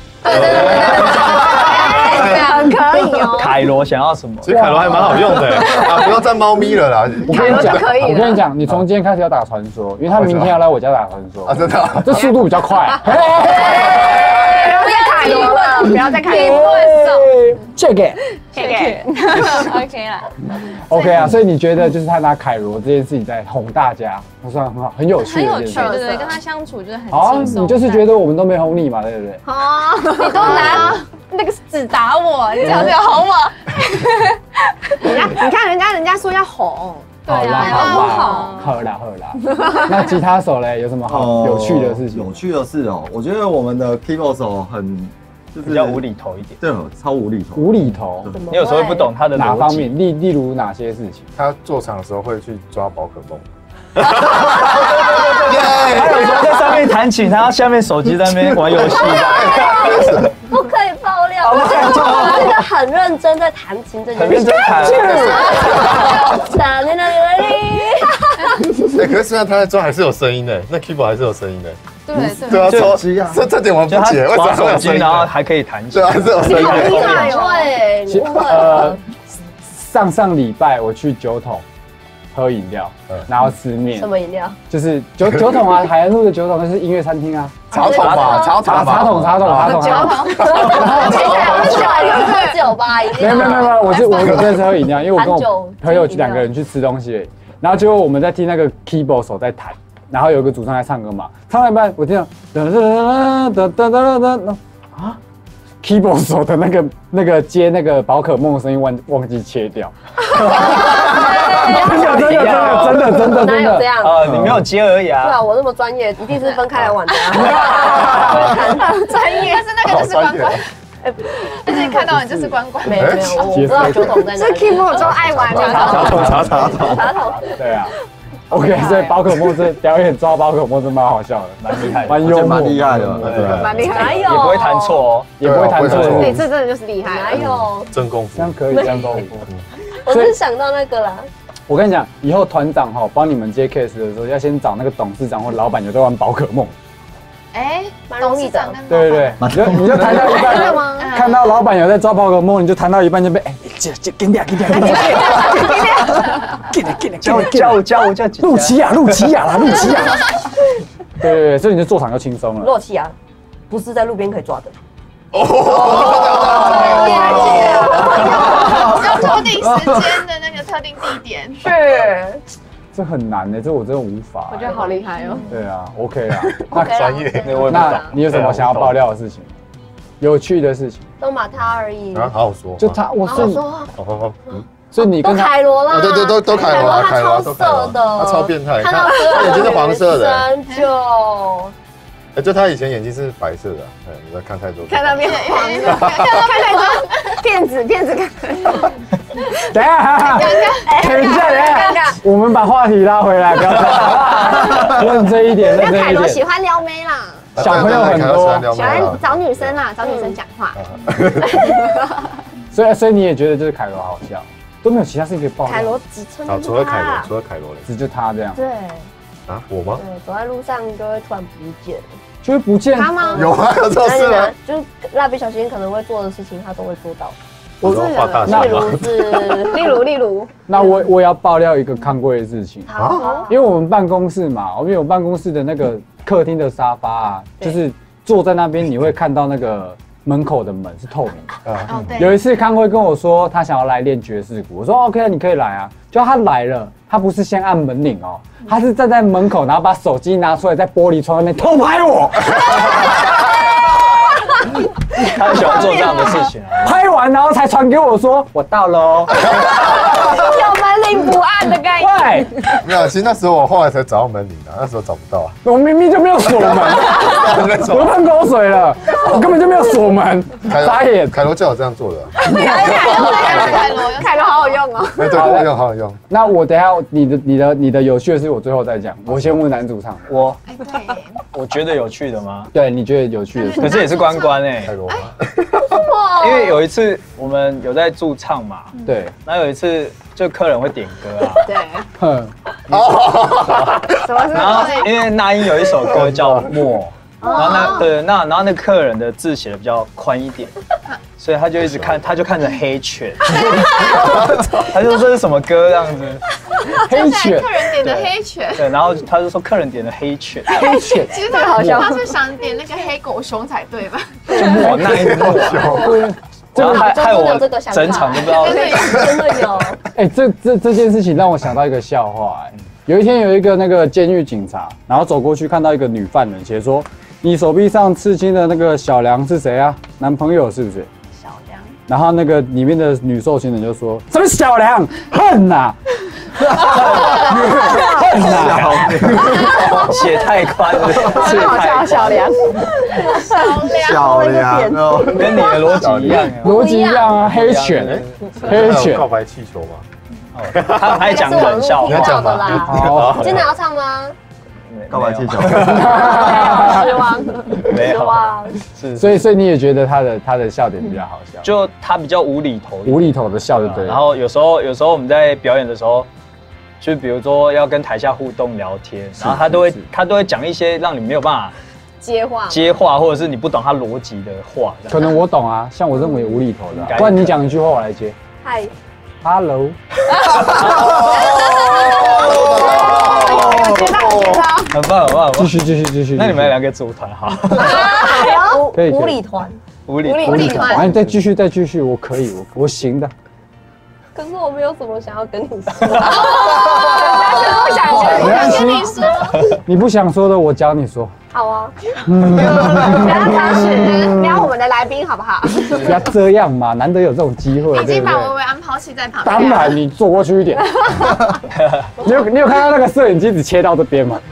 Speaker 2: 很可以哦。
Speaker 5: 凯罗想要什么？
Speaker 6: 其实凯罗还蛮好用的啊，不要再猫咪了啦。
Speaker 1: 我跟你讲，
Speaker 2: 凯罗就可以了
Speaker 1: 我跟你讲，你从今天开始要打传说，因为他明天要来我家打传说
Speaker 6: 啊，真的啊，
Speaker 1: 这速度比较快。
Speaker 2: 不要再凯罗了，不要再凯罗了。
Speaker 1: 这个
Speaker 4: OK 啦。
Speaker 1: OK 啊，所以你觉得就是他拿凯罗这件事情在哄大家，不算很好，很有趣
Speaker 4: 很有趣，
Speaker 1: 的一件事。
Speaker 4: 对对，跟他相处就是很
Speaker 1: 好啊，
Speaker 4: 轻松。
Speaker 1: 你就是觉得我们都没哄你嘛，对不对？
Speaker 2: 哦，
Speaker 4: 你都拿那个纸打我，你这样子有哄我？
Speaker 2: 人家你看人家人家说要哄，
Speaker 1: 好啦
Speaker 4: 对啊
Speaker 1: 好啦
Speaker 4: 好
Speaker 1: 好啦好啦。那吉他手嘞有什么好有趣的事情？
Speaker 8: 有趣的事哦，我觉得我们的 keyboard 手很就是
Speaker 5: 比较无厘头一点。
Speaker 8: 对，超无厘头。
Speaker 1: 无厘头，
Speaker 5: 你有时候会不懂他的逻辑。
Speaker 1: 哪方面？例例如哪些事情？
Speaker 6: 他做场的时候会去抓宝可梦。
Speaker 5: 他有时候在上面弹琴，他下面手机在那边玩游戏。
Speaker 7: 不可以爆料。我真的很认真在弹琴这件
Speaker 5: 很认
Speaker 7: 事。
Speaker 5: 真弹。
Speaker 6: 哎，可是虽然他在抓还是有声音的，那 keyboard 还是有声音的。
Speaker 4: 对对。
Speaker 6: 对啊，
Speaker 8: 手机啊，
Speaker 6: 这这点我
Speaker 5: 就他
Speaker 6: 不解，为什么
Speaker 5: 玩手机，
Speaker 6: 会有声音？
Speaker 5: 然后还可以弹琴
Speaker 6: 对。啊，还是有声音
Speaker 2: 好厉
Speaker 6: 的。
Speaker 2: 害哦。
Speaker 7: 对，你会
Speaker 1: 呃，上上礼拜我去酒桶喝饮料，然后吃面
Speaker 7: 什，么饮料？
Speaker 1: 就是酒酒桶啊，海岸路的酒桶，那是音乐餐厅啊，
Speaker 6: 茶桶吧，茶
Speaker 1: 茶
Speaker 6: 桶吧，
Speaker 1: 茶桶茶桶茶桶。
Speaker 2: 酒桶，
Speaker 7: 接下来我下来就是喝酒吧，一定
Speaker 1: 没有没有没有没有，我是我我真的是喝饮料，因为我跟我
Speaker 7: 含酒
Speaker 1: 朋友去两个人去吃东西而已，然后结果我们在听那个 keyboard 手在弹，然后有一个主唱在唱歌嘛，唱到一半我听到噔噔噔噔噔噔噔啊 ，keyboard 手的那个那个接那个宝可梦的声音忘忘记切掉。 真的真的真的真的
Speaker 7: 哪有这样？
Speaker 5: 啊，你没有接而已
Speaker 7: 对
Speaker 5: 啊。
Speaker 7: 啊，我那么专业，一定是分开来玩的。
Speaker 3: 专业，但是那个就是关关，就是你看到你就是关关。
Speaker 7: 没有没有，我知道酒桶在哪
Speaker 2: 是
Speaker 7: 里。
Speaker 2: Kimo 就爱玩的。
Speaker 1: 茶桶茶茶桶。
Speaker 7: 茶桶。
Speaker 1: 对啊。OK， 所以宝可梦这表演抓宝可梦真蛮好笑的，
Speaker 5: 蛮厉害的，
Speaker 1: 蛮幽默，
Speaker 8: 蛮厉害的，
Speaker 1: 对啊，
Speaker 2: 蛮厉害，
Speaker 7: 哪有？
Speaker 5: 也不会弹错哦，
Speaker 1: 也不会弹错。
Speaker 2: 对，这真的就是厉害。
Speaker 7: 哪有？
Speaker 6: 真功夫
Speaker 1: 这。样可以，这样功夫。
Speaker 7: 我是想到那个啦。
Speaker 1: 我跟你讲，以后团长哈帮你们接 case 的时候，要先找那个董事长或老板有在玩宝可梦。
Speaker 3: 哎，
Speaker 7: 蛮容易的。
Speaker 1: 对对对，你就你就弹到一半，看到老板有在抓宝可梦，你就弹到一半就被哎，这这给点给点给点，给点给点，
Speaker 5: 教教教教
Speaker 1: 陆琪亚陆琪亚啦陆琪亚。对对对，所以你就坐场就轻松了。
Speaker 7: 洛奇亚不是在路边可以抓的。
Speaker 3: 要特定时间的那个特定地点。
Speaker 7: 是。
Speaker 1: 这很难的，这我真的无法。
Speaker 2: 我觉得好厉害哦。
Speaker 1: 对啊 ，OK 啦。
Speaker 6: 那专业，
Speaker 1: 那你有什么想要爆料的事情？有趣的事情？
Speaker 7: 都马他而已。
Speaker 6: 啊，好好说。
Speaker 1: 就他，我是，
Speaker 7: 说，
Speaker 1: 所以你跟他
Speaker 7: 凯罗啦，
Speaker 6: 对对，都都凯罗，
Speaker 7: 他超色的，
Speaker 6: 他超变态，
Speaker 7: 看到
Speaker 6: 他眼睛是黄色的，
Speaker 7: 就，
Speaker 6: 哎，就他以前眼睛是白色的，哎，你在看太多，
Speaker 2: 看到变黄色，看到太多骗子骗子看。
Speaker 1: 等一下，等一下，等一下，我们把话题拉回来，不要认真一点，认真一点。
Speaker 2: 凯罗喜欢撩妹啦，
Speaker 1: 小朋友很多，
Speaker 2: 喜欢找女生啦，找女生讲话。
Speaker 1: 所以，所以你也觉得就是凯罗好笑，都没有其他事情可以爆料。
Speaker 2: 凯罗只称
Speaker 6: 好，除了凯罗，除了凯罗嘞，
Speaker 1: 只就他这样。
Speaker 7: 对。
Speaker 6: 啊，我吗？
Speaker 7: 对，走在路上就会突然不见，
Speaker 1: 就会不见
Speaker 2: 他吗？
Speaker 6: 有啊，有这事吗？
Speaker 7: 就是蜡笔小新可能会做的事情，他都会做到。
Speaker 6: 我是画大
Speaker 7: 例如是，
Speaker 2: 例如例如，
Speaker 1: 那我我也要爆料一个看过的事情
Speaker 7: 好，
Speaker 1: 因为我们办公室嘛，因为我办公室的那个客厅的沙发啊，就是坐在那边你会看到那个门口的门是透明的。
Speaker 3: 哦，对。
Speaker 1: 有一次康辉跟我说他想要来练爵士鼓，我说 OK， 你可以来啊。就他来了，他不是先按门铃哦，他是站在门口，然后把手机拿出来，在玻璃窗那边偷拍我。
Speaker 5: 他很喜欢做这样的事情啊。
Speaker 1: 拍完然后才传给我说我到了哦。
Speaker 2: 有门铃不按的概念。
Speaker 1: 对，
Speaker 6: 没有，其实那时候我后来才找到门铃的，那时候找不到啊。
Speaker 1: 我明明就没有锁门，我都喷口水了，我根本就没有锁门，傻眼。
Speaker 6: 凯罗叫我这样做的。
Speaker 3: 凯罗，
Speaker 2: 凯罗好好用哦。
Speaker 6: 对对，好用好用。
Speaker 1: 那我等一下你的你的你的有趣的事我最后再讲，我先问男主唱。
Speaker 5: 我
Speaker 3: 哎对，
Speaker 5: 我觉得有趣的吗？
Speaker 1: 对，你觉得有趣的事？
Speaker 5: 可是也是关关哎
Speaker 6: 凯，罗吗？
Speaker 5: 因为有一次我们有在驻唱嘛，
Speaker 1: 对，
Speaker 5: 然后有一次就客人会点歌啊，
Speaker 2: 对，
Speaker 1: 哼，
Speaker 2: 什么是？
Speaker 5: 然后因为那英有一首歌叫《默》，然后那对那然后那客人的字写的比较宽一点，所以他就一直看，他就看着黑犬，他就说这是什么歌这样子，
Speaker 1: 黑犬
Speaker 3: 客人点的黑犬。
Speaker 5: 对，然后他就说客人点的黑犬，
Speaker 1: 黑犬，
Speaker 3: 其实他好像他是想点那个黑狗熊才对吧？
Speaker 5: 就默那一默，然后害害我整场都不知道。
Speaker 7: 真的有。
Speaker 1: 哎，这这这件事情让我想到一个笑话，哎，有一天有一个那个监狱警察，然后走过去看到一个女犯人，写说你手臂上刺青的那个小梁是谁啊？男朋友是不是？
Speaker 2: 小梁。
Speaker 1: 然后那个里面的女受刑人就说：“什么小梁，恨呐、啊，恨呐、
Speaker 5: 啊，写太宽了，字太宽。
Speaker 2: 小梁，
Speaker 8: 小梁哦，
Speaker 5: 跟你的逻辑一样，
Speaker 1: 逻辑一样啊，黑犬，黑犬，
Speaker 6: 告白气球嘛。
Speaker 5: 他还讲冷笑话，
Speaker 6: 你要讲吗？
Speaker 1: 好，
Speaker 7: 真的要唱吗？
Speaker 8: 告白气球，
Speaker 7: 失望，
Speaker 5: 没有，
Speaker 7: 失望。
Speaker 5: 是，
Speaker 1: 所以所以你也觉得他的他的笑点比较好笑，
Speaker 5: 就他比较无厘头，
Speaker 1: 无厘头的笑就对了。
Speaker 5: 然后有时候有时候我们在表演的时候，就比如说要跟台下互动聊天，然后他都会他都会讲一些让你没有办法
Speaker 2: 接话
Speaker 5: 接话，或者是你不懂他逻辑的话。
Speaker 1: 可能我懂啊，像我认为无厘头的、啊，
Speaker 5: 嗯
Speaker 1: 不然你讲一句话我来接。
Speaker 7: 嗨
Speaker 1: ，Hello。
Speaker 5: 很棒，很棒，
Speaker 1: 继续继续继续。
Speaker 5: 那你们两个组团好。
Speaker 1: 可以。
Speaker 7: 无理团，
Speaker 5: 无理
Speaker 2: 无理团。
Speaker 1: 哎，再继续再继续，我可以，我我行的。
Speaker 7: 可是我没有什么想要跟你说。
Speaker 2: 不想
Speaker 1: 没关系
Speaker 3: 跟你说，
Speaker 1: 你不想说的，我教你说。
Speaker 7: 好啊，
Speaker 2: 不要开始撩我们的来宾好不好？
Speaker 1: 不要这样嘛，难得有这种机会，
Speaker 3: 已经把
Speaker 1: 对不对？
Speaker 3: 薇薇安抛弃在旁边。
Speaker 1: 当然，你坐过去一点。你有你有看到那个摄影机只切到这边吗？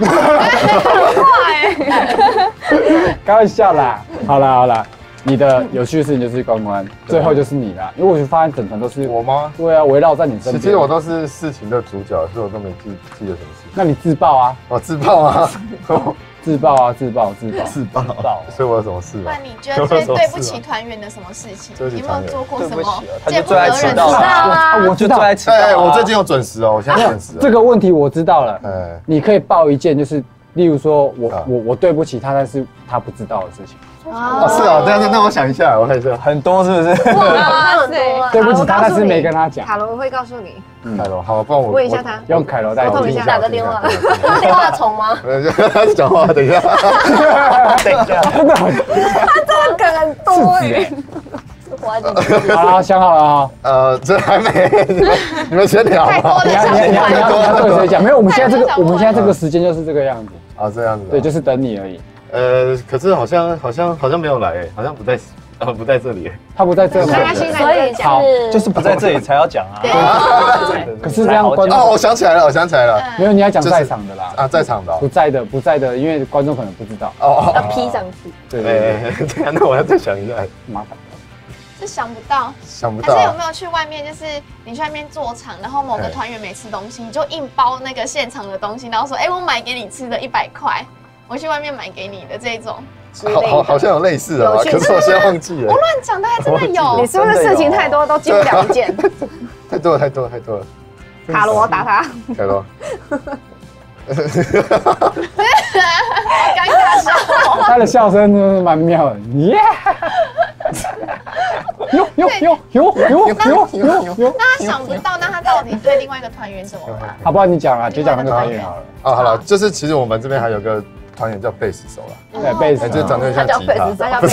Speaker 1: 开玩笑啦，好啦好啦，你的有趣的事情就是关关，最后就是你啦，因为我就发现整团都是
Speaker 6: 我吗？
Speaker 1: 对啊，围绕在你身边。
Speaker 6: 其实我都是事情的主角，所以我都没记记得什么事。
Speaker 1: 那你自爆啊！
Speaker 6: 我自爆啊！
Speaker 1: 自爆啊！自爆自爆
Speaker 8: 自爆。
Speaker 6: 所以我有什么事吗？
Speaker 3: 那你觉得最对不起团员的什么事情？
Speaker 6: 对不起
Speaker 3: 有没有做过什么
Speaker 5: 他
Speaker 3: 见不
Speaker 5: 就最爱迟
Speaker 3: 得人的
Speaker 5: 到了
Speaker 3: 事？
Speaker 1: 啊！我知道，
Speaker 5: 最爱迟到
Speaker 6: 哎，
Speaker 5: 啊。
Speaker 6: 我最近有准时哦，我现在准时了。
Speaker 1: 这个问题我知道了。
Speaker 6: 哎，
Speaker 1: 你可以报一件，就是例如说我
Speaker 6: 啊
Speaker 1: 我我对不起他，但是他不知道的事情。
Speaker 6: 哦是啊，那那那我想一下，我看一下。
Speaker 5: 很多是不是？
Speaker 7: 哇，很多啊。
Speaker 1: 对不起他，
Speaker 2: 好我告诉
Speaker 1: 但是没
Speaker 2: 你
Speaker 1: 跟他讲。
Speaker 2: 卡罗会告诉你，
Speaker 6: 凯龙，好，不然我
Speaker 2: 问一下他。
Speaker 1: 用凯罗代替
Speaker 2: 沟通一下
Speaker 7: 打个电话，电话虫吗？
Speaker 6: 他是讲话，等一下，
Speaker 5: 等一下，
Speaker 1: 真的很
Speaker 7: 这个很多哎。我要紧张。
Speaker 1: 好了，想好了啊！
Speaker 6: 呃，这还没，你们你们先聊吧。
Speaker 3: 太多了
Speaker 1: 你要你要你要你要你要对谁讲？没有，我们现在这个
Speaker 3: 太多
Speaker 1: 我们现在这个时间就是这个样子。
Speaker 6: 啊，这样子。
Speaker 1: 对，就是等你而已。
Speaker 6: 呃，可是好像好像好像没有来哎，好像不在，呃，不在这里。
Speaker 1: 他不在这吗？
Speaker 2: 没关系，
Speaker 7: 所以
Speaker 1: 好
Speaker 7: 是
Speaker 5: 就是不在这里才要讲啊。
Speaker 1: 可是这样观
Speaker 6: 哦，
Speaker 1: 众
Speaker 6: 我想起来了，我想起来了。
Speaker 1: 没有，你要讲在场的啦。
Speaker 6: 啊，在场的哦。
Speaker 1: 不在的，不在的，因为观众可能不知道。
Speaker 6: 哦
Speaker 7: 要 P 上去。
Speaker 1: 对对对，
Speaker 6: 哎，这样那我要再想一下，
Speaker 1: 麻烦。
Speaker 3: 是想不到。
Speaker 6: 想不到
Speaker 3: 还是有没有去外面，就是你去外面做场，然后某个团员没吃东西，你就硬包那个现场的东西，然后说，哎，我买给你吃的一百块，我去外面买给你的这种。
Speaker 6: 好好好像有类似的吧，可是我现在忘记了
Speaker 3: 我。乱讲的还真的有
Speaker 2: 你。是不是事情太多都记不了一件？
Speaker 6: 太多了，太多了，太多了。
Speaker 2: 卡罗打他，
Speaker 6: 凯罗，
Speaker 3: 尴尬笑。
Speaker 1: 他的笑声真的是蛮妙的，耶！哟哟哟哟哟哟哟哟！
Speaker 3: 那他想不到，那他到底对另外一个团员怎么办？
Speaker 1: 好，不然你讲啊，就讲那个团员好了。
Speaker 6: 哦，好了，就是其实我们这边还有个团员叫贝斯手啦，
Speaker 1: 对，贝斯
Speaker 6: 哎，就长得像吉他，
Speaker 2: 他叫贝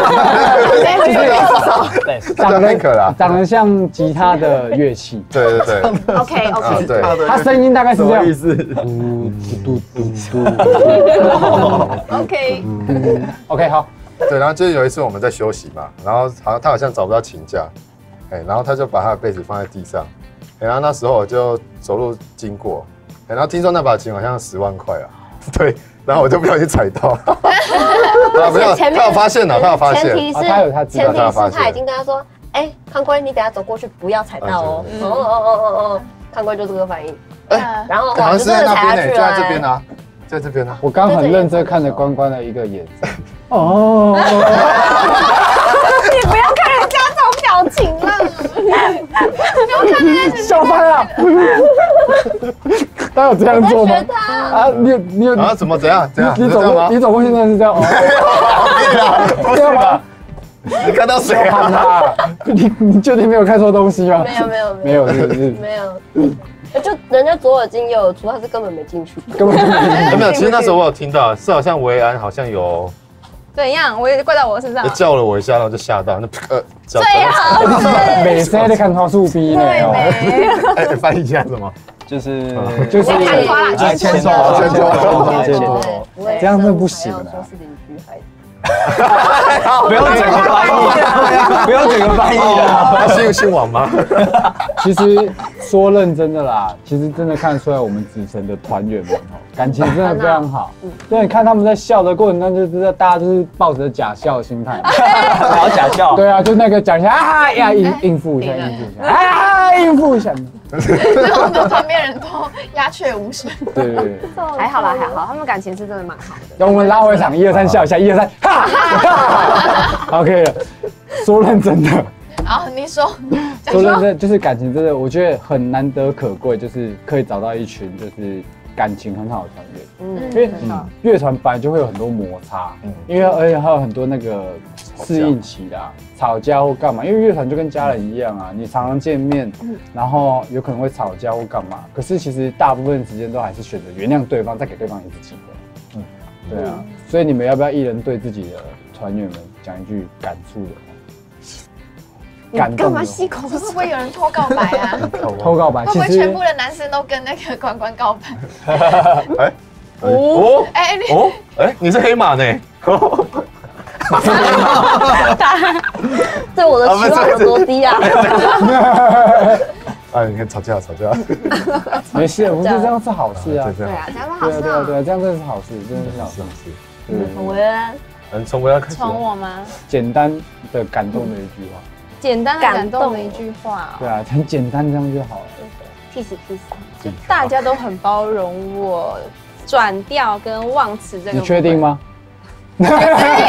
Speaker 2: 斯，
Speaker 5: 对，
Speaker 6: 他叫 Hank 啦。
Speaker 1: 长得像吉他的乐器。
Speaker 6: 对对对，
Speaker 2: OK
Speaker 6: 啊
Speaker 2: OK，
Speaker 6: 对，
Speaker 1: 他声音大概是这样。
Speaker 8: 意思？
Speaker 1: 嘟嘟嘟嘟。
Speaker 2: OK，
Speaker 1: OK， 好。
Speaker 6: 对，然后就是有一次我们在休息嘛，然后好像他好像找不到琴架，哎，然后他就把他的贝斯放在地上，哎，然后那时候我就走路经过，哎，然后听说那把琴好像十万块啊，对，然后我就不小心踩到，啊，没有，他有发现了，他有发现，
Speaker 7: 前提是
Speaker 1: 啊他有他知道
Speaker 7: 前提
Speaker 6: 他有发现
Speaker 7: 是他已经跟他说，哎，康龟，你等下走过去不要踩到哦。哦哦哦哦哦，康龟就这个反应，
Speaker 6: 哎，
Speaker 7: 然后
Speaker 6: 好像是在那边呢，就在这边
Speaker 7: 呢。
Speaker 6: 啊，在这边啊，
Speaker 1: 我刚很认真看着关关的一个眼神。哦。
Speaker 2: 你不要看人家这种表情了，
Speaker 1: 笑翻了。他有这样做吗？啊，你有你有
Speaker 6: 啊，怎么怎样怎样？
Speaker 1: 你走过你走过去真的是这样哦？
Speaker 6: 不是吧？你看到谁
Speaker 1: 看
Speaker 6: 啊？
Speaker 1: 他，你你确定没有看错东西吗？
Speaker 7: 没有没有
Speaker 1: 没有，是不是？
Speaker 7: 没有。就人家左耳进右耳出，他是根本没进去，
Speaker 1: 根本就没
Speaker 6: 没有。其实那时候我有听到，是好像维安好像有
Speaker 4: 怎样？我也怪到我身上
Speaker 6: 就。叫了我一下，然后就吓到，那呃，叫
Speaker 4: 最好是
Speaker 1: 每次在看他树逼呢。
Speaker 6: 哎，翻译一下什么？
Speaker 5: 就是
Speaker 1: 就是
Speaker 2: 看花啦，
Speaker 5: 哎牵手
Speaker 6: 牵手
Speaker 5: 牵手，
Speaker 1: 这样真的不行啊。
Speaker 7: 说是邻居孩子。
Speaker 5: 不用整个翻译，不用整个翻译啊。
Speaker 6: 他是用新网吗？
Speaker 1: 其实说认真的啦，其实真的看出来我们子晨的团员们哦，感情真的非常好。对，你看他们在笑的过程当中，就知道大家都是抱着假笑的心态。
Speaker 5: 还要假笑。
Speaker 1: 对啊，就那个讲一下啊呀，应应付一下，应付一下，啊，应付一下。
Speaker 3: 然后我们旁边人都鸦雀无声。
Speaker 1: 对对对。
Speaker 2: 还好啦还好，他们感情是真的蛮好的。
Speaker 1: 让我们拉回场，一二三，笑一下，一二三，哈哈 ，OK 了。说认真的，
Speaker 3: 好，你说，
Speaker 1: 说认真就是感情真的，我觉得很难得可贵，就是可以找到一群就是感情很好的团员。
Speaker 2: 嗯，
Speaker 1: 因为乐团本来就会有很多摩擦，因为而且还有很多那个适应期啦，吵架或干嘛。因为乐团就跟家人一样啊，你常常见面，然后有可能会吵架或干嘛。可是其实大部分时间都还是选择原谅对方，再给对方一次机会。嗯，对啊。所以你们要不要一人对自己的团员们讲一句感触的？
Speaker 2: 感干嘛吸口
Speaker 3: 会不会有人偷告白啊？
Speaker 1: 偷告白，
Speaker 3: 会不会
Speaker 1: 其实
Speaker 3: 全部的男生都跟那个关关告白？
Speaker 6: 哎， 哦，哎哦，哎，你是黑马呢？
Speaker 7: 对我的期望有多低啊！
Speaker 6: 哎，你看吵架吵架，
Speaker 1: 没事，我觉得这样是好事啊。
Speaker 2: 对啊，这样是好事。
Speaker 1: 对啊对啊，这样真的是好事，真的是好事。
Speaker 7: 从维安，
Speaker 6: 嗯，从维安开始。
Speaker 4: 从我吗？
Speaker 1: 简单的感动的一句话。
Speaker 4: 简单的感动的一句话。
Speaker 1: 对啊，很简单，这样就好了。
Speaker 7: peace peace，
Speaker 4: 就大家都很包容我转调跟忘词这个。
Speaker 1: 你确定吗？
Speaker 4: 这个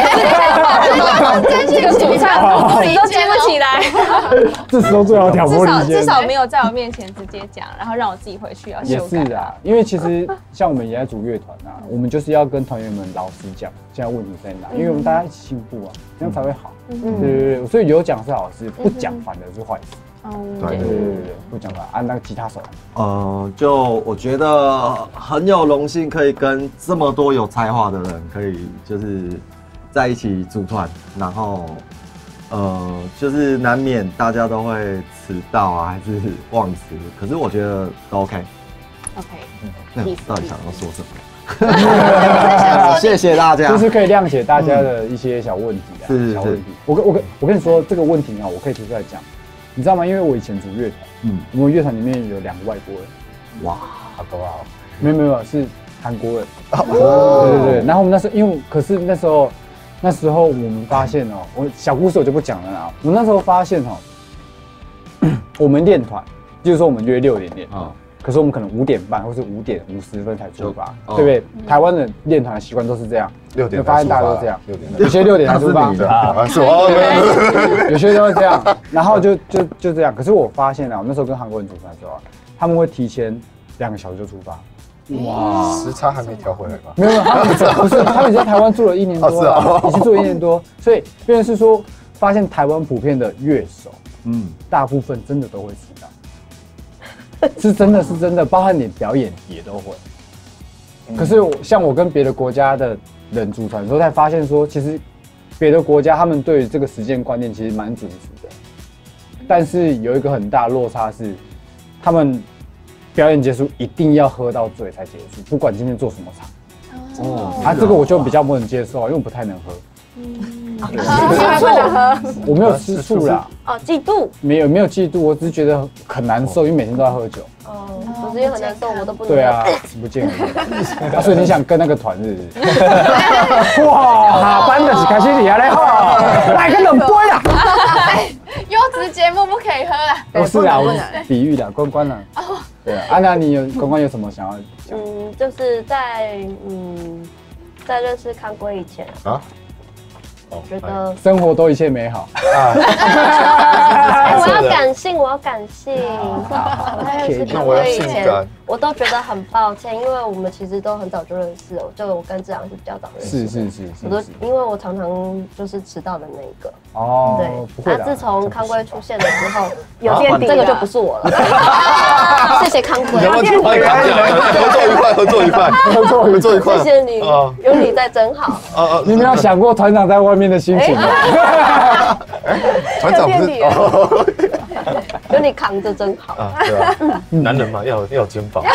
Speaker 4: 主唱自己都接不起来，
Speaker 1: 这时候最好挑拨离间。
Speaker 4: 至少没有在我面前直接讲，然后让我自己回去要修改。
Speaker 1: 也是啊，因为其实像我们也在组乐团啊，我们就是要跟团员们老实讲，现在问题在哪，因为我们大家一起进步啊，这样才会好。对对对，所以有讲是好事，不讲反而是坏事。对对对对，不讲了，按那个吉他手。
Speaker 8: 呃，就我觉得很有荣幸可以跟这么多有才华的人，可以就是在一起组团，然后呃，就是难免大家都会迟到啊，还是忘词，可是我觉得都 OK。
Speaker 2: OK，
Speaker 8: 那到底想要说什么？谢谢大家，
Speaker 1: 就是可以谅解大家的一些小问题啊，小问题。我跟我跟我跟你说这个问题啊，我可以提出来讲。你知道吗？因为我以前组乐团，嗯，我们乐团里面有两个外国人，
Speaker 8: 哇，
Speaker 1: 好多啊！没有没有，是韩国人。哦，对对对。然后我们那时候，因为可是那时候，那时候我们发现哦，我小故事我就不讲了啦。我们那时候发现哦，我们练团，就是说我们约六点练啊，可是我们可能五点半或是五点五十分才出发，对不对？台湾的练团的习惯都是这样，
Speaker 6: 六点
Speaker 1: 发现大家都这样，有些六点才出发
Speaker 6: 啊，是我，
Speaker 1: 有些都会这样，然后就就就这样。可是我发现啊，我那时候跟韩国人组团的时候啊，他们会提前两个小时就出发。
Speaker 6: 哇，时差还没调回来吧？
Speaker 1: 没有没有，他们不是，他们在台湾住了一年多了，已经住了一年多，所以变成是说，发现台湾普遍的乐手，嗯，大部分真的都会迟到。是真的是真的，包含你表演也都会。可是我像我跟别的国家的人组团的时候，才发现说，其实别的国家他们对于这个时间观念其实蛮准时的，但是有一个很大落差是，他们表演结束一定要喝到醉才结束，不管今天做什么场。哦，啊，这个我就比较不能接受，因为我不太能喝。
Speaker 7: 吃醋，
Speaker 1: 我没有吃醋啦。
Speaker 7: 哦，嫉妒？
Speaker 1: 没有没有嫉妒，我只是觉得很难受，因为每天都在喝酒。
Speaker 7: 哦，我是因为很难受，我都不能。
Speaker 1: 对啊，不健康。所以你想跟那个团是不是？哇，下班就是开始厉害嘞哈，来个两杯啦。
Speaker 3: 优质节目不可以喝啊。
Speaker 1: 不是啊，我比喻的，关关了。对啊，安娜，你有关关有什么想要讲？
Speaker 7: 嗯，就是在嗯，在认识康龟以前啊。我觉得
Speaker 1: 生活都一切美好。
Speaker 7: 我要感性，我要感性。在认识康龟以前，我都觉得很抱歉，因为我们其实都很早就认识了。就我跟志昂是比较早认识的。
Speaker 1: 是是是。
Speaker 7: 我都因为我常常就是迟到的那一个。
Speaker 1: 哦。
Speaker 7: 对。那自从康龟出现了之后，有垫底，这个就不是我了。谢谢康龟。
Speaker 6: 有问题欢迎康龟，合作愉快，合作愉快，合作合作愉快。
Speaker 7: 谢谢你，有你在真好。
Speaker 1: 你没有想过团长在外面的心情吗？
Speaker 6: 团长不是
Speaker 7: 有你扛着真好
Speaker 6: 啊！对啊，男人嘛，要有要有肩膀，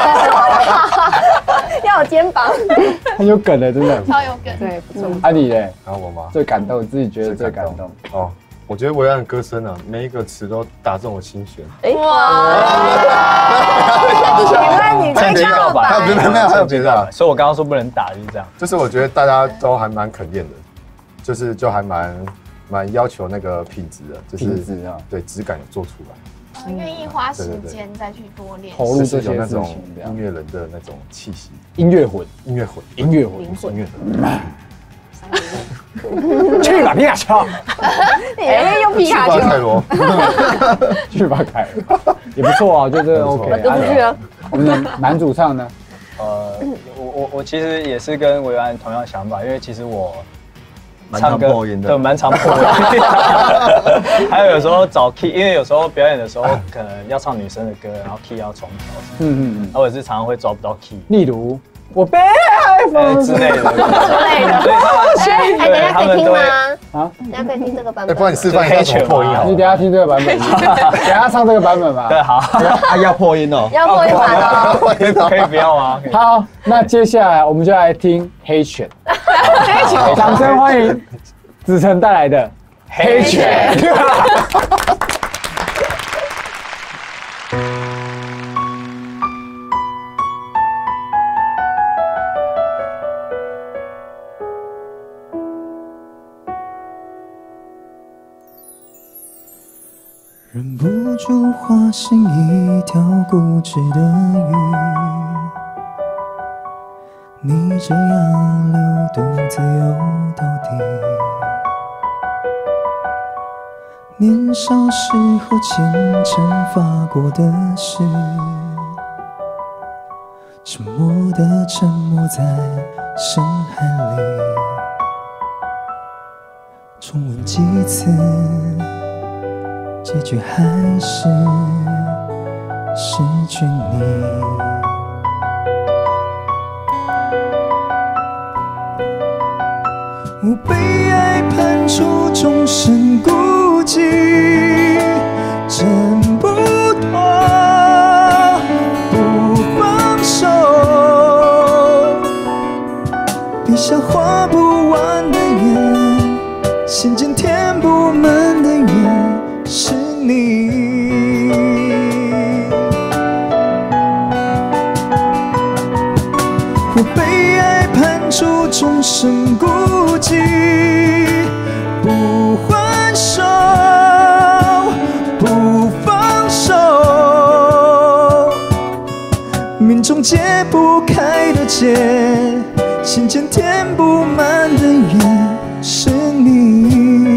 Speaker 7: 要有肩膀，
Speaker 1: 很有梗的，真的
Speaker 3: 超有梗。
Speaker 2: 对，不错。
Speaker 1: 阿里嘞，
Speaker 6: 然后我吗？
Speaker 1: 最感动，自己觉得最感动
Speaker 6: 哦。我觉得维安的歌声啊，每一个词都打中我心弦。
Speaker 7: 哇！
Speaker 5: 你趁机告白，
Speaker 6: 没有没有，还有别的。
Speaker 5: 所以我刚刚说不能打，就是这样。
Speaker 6: 就是我觉得大家都还蛮肯练的，就是就还蛮蛮要求那个品质的，就是
Speaker 1: 品质啊，
Speaker 6: 对质感有做出来。
Speaker 3: 愿意花时间再去多练，
Speaker 1: 投入这些
Speaker 6: 那种音乐人的那种气息，
Speaker 1: 音乐魂，
Speaker 6: 音乐魂，
Speaker 1: 音乐魂，
Speaker 6: 音乐魂。
Speaker 1: 去吧，皮卡丘！
Speaker 2: 哎，用皮卡丘。
Speaker 6: 去吧，凯罗。
Speaker 1: 去吧，凯罗，也不错啊，就这 OK。
Speaker 7: 都不去了。
Speaker 1: 我们的男主唱呢？
Speaker 5: 呃，我我我其实也是跟维安同样想法，因为其实我
Speaker 8: 唱歌
Speaker 5: 对蛮常破音，还有有时候找 key， 因为有时候表演的时候可能要唱女生的歌，然后 key 要重调，嗯嗯嗯，我也是常常会抓不到 key，
Speaker 1: 例如。我被爱疯
Speaker 5: 之类的，之
Speaker 3: 类的，
Speaker 5: 所以他们
Speaker 2: 学哎，大家可以听吗？
Speaker 1: 啊，
Speaker 2: 大家可以听这个版
Speaker 6: 哎，
Speaker 2: 本。
Speaker 6: 不然你示范一下怎么破音好？
Speaker 1: 你等下听这个版本，等下唱这个版本吧。
Speaker 5: 对，好，
Speaker 8: 啊要破音哦，
Speaker 2: 要破音版哦。
Speaker 5: 可以不要吗？
Speaker 1: 好，那接下来我们就来听黑犬，掌声欢迎子晨带来的黑犬。
Speaker 9: 忍不住化身一条固执的鱼，你这样流独自游到底。年少时候虔诚发过的誓，沉默的沉没在深海里，重温几次，结局还是失去你。我被爱判处终身孤寂，挣不脱，不放手。笔下画不完的圆，心间填不满的缘。是你，我被爱判处终身孤寂，不还手，不放手，命中解不开的结，心间填不满的缘，是你。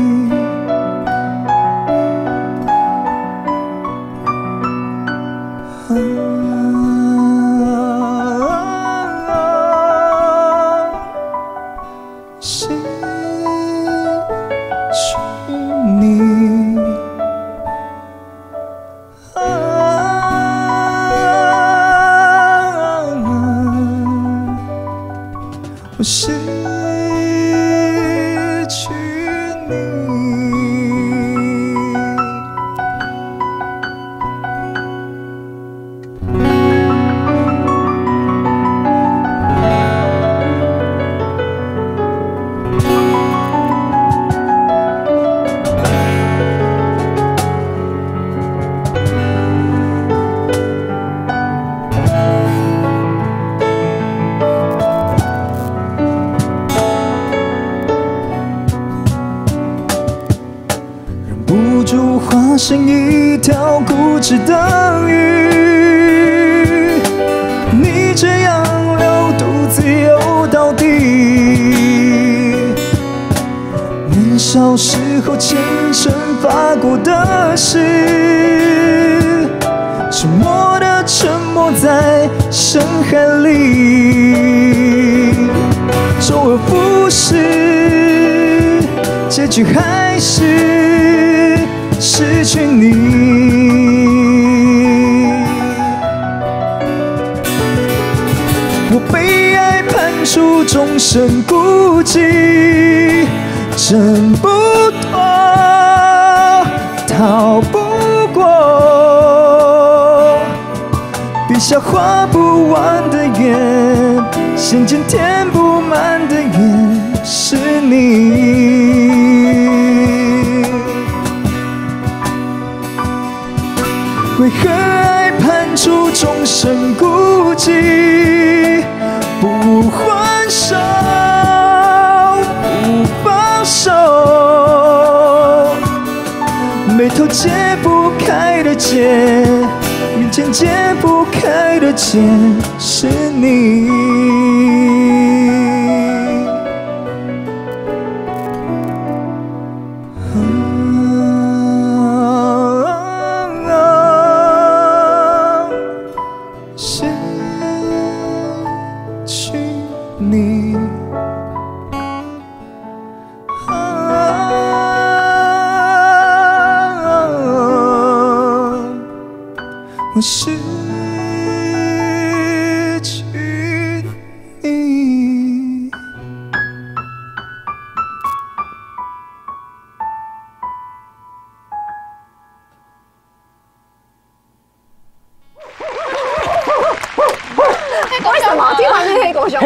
Speaker 9: 失去你，化身一条固执的鱼，你这样流独自游到底。年少时候虔诚发过的誓，沉默的沉没在深海里，周而复始，结局还是失去你。我被爱判处终身孤寂，挣不脱，逃不过，笔下画不完的圆，心间填不满的缘，是你。为何爱判处终身孤寂，不还手，不放手，眉头解不开的结，面前解不开的结，是你。我失去你。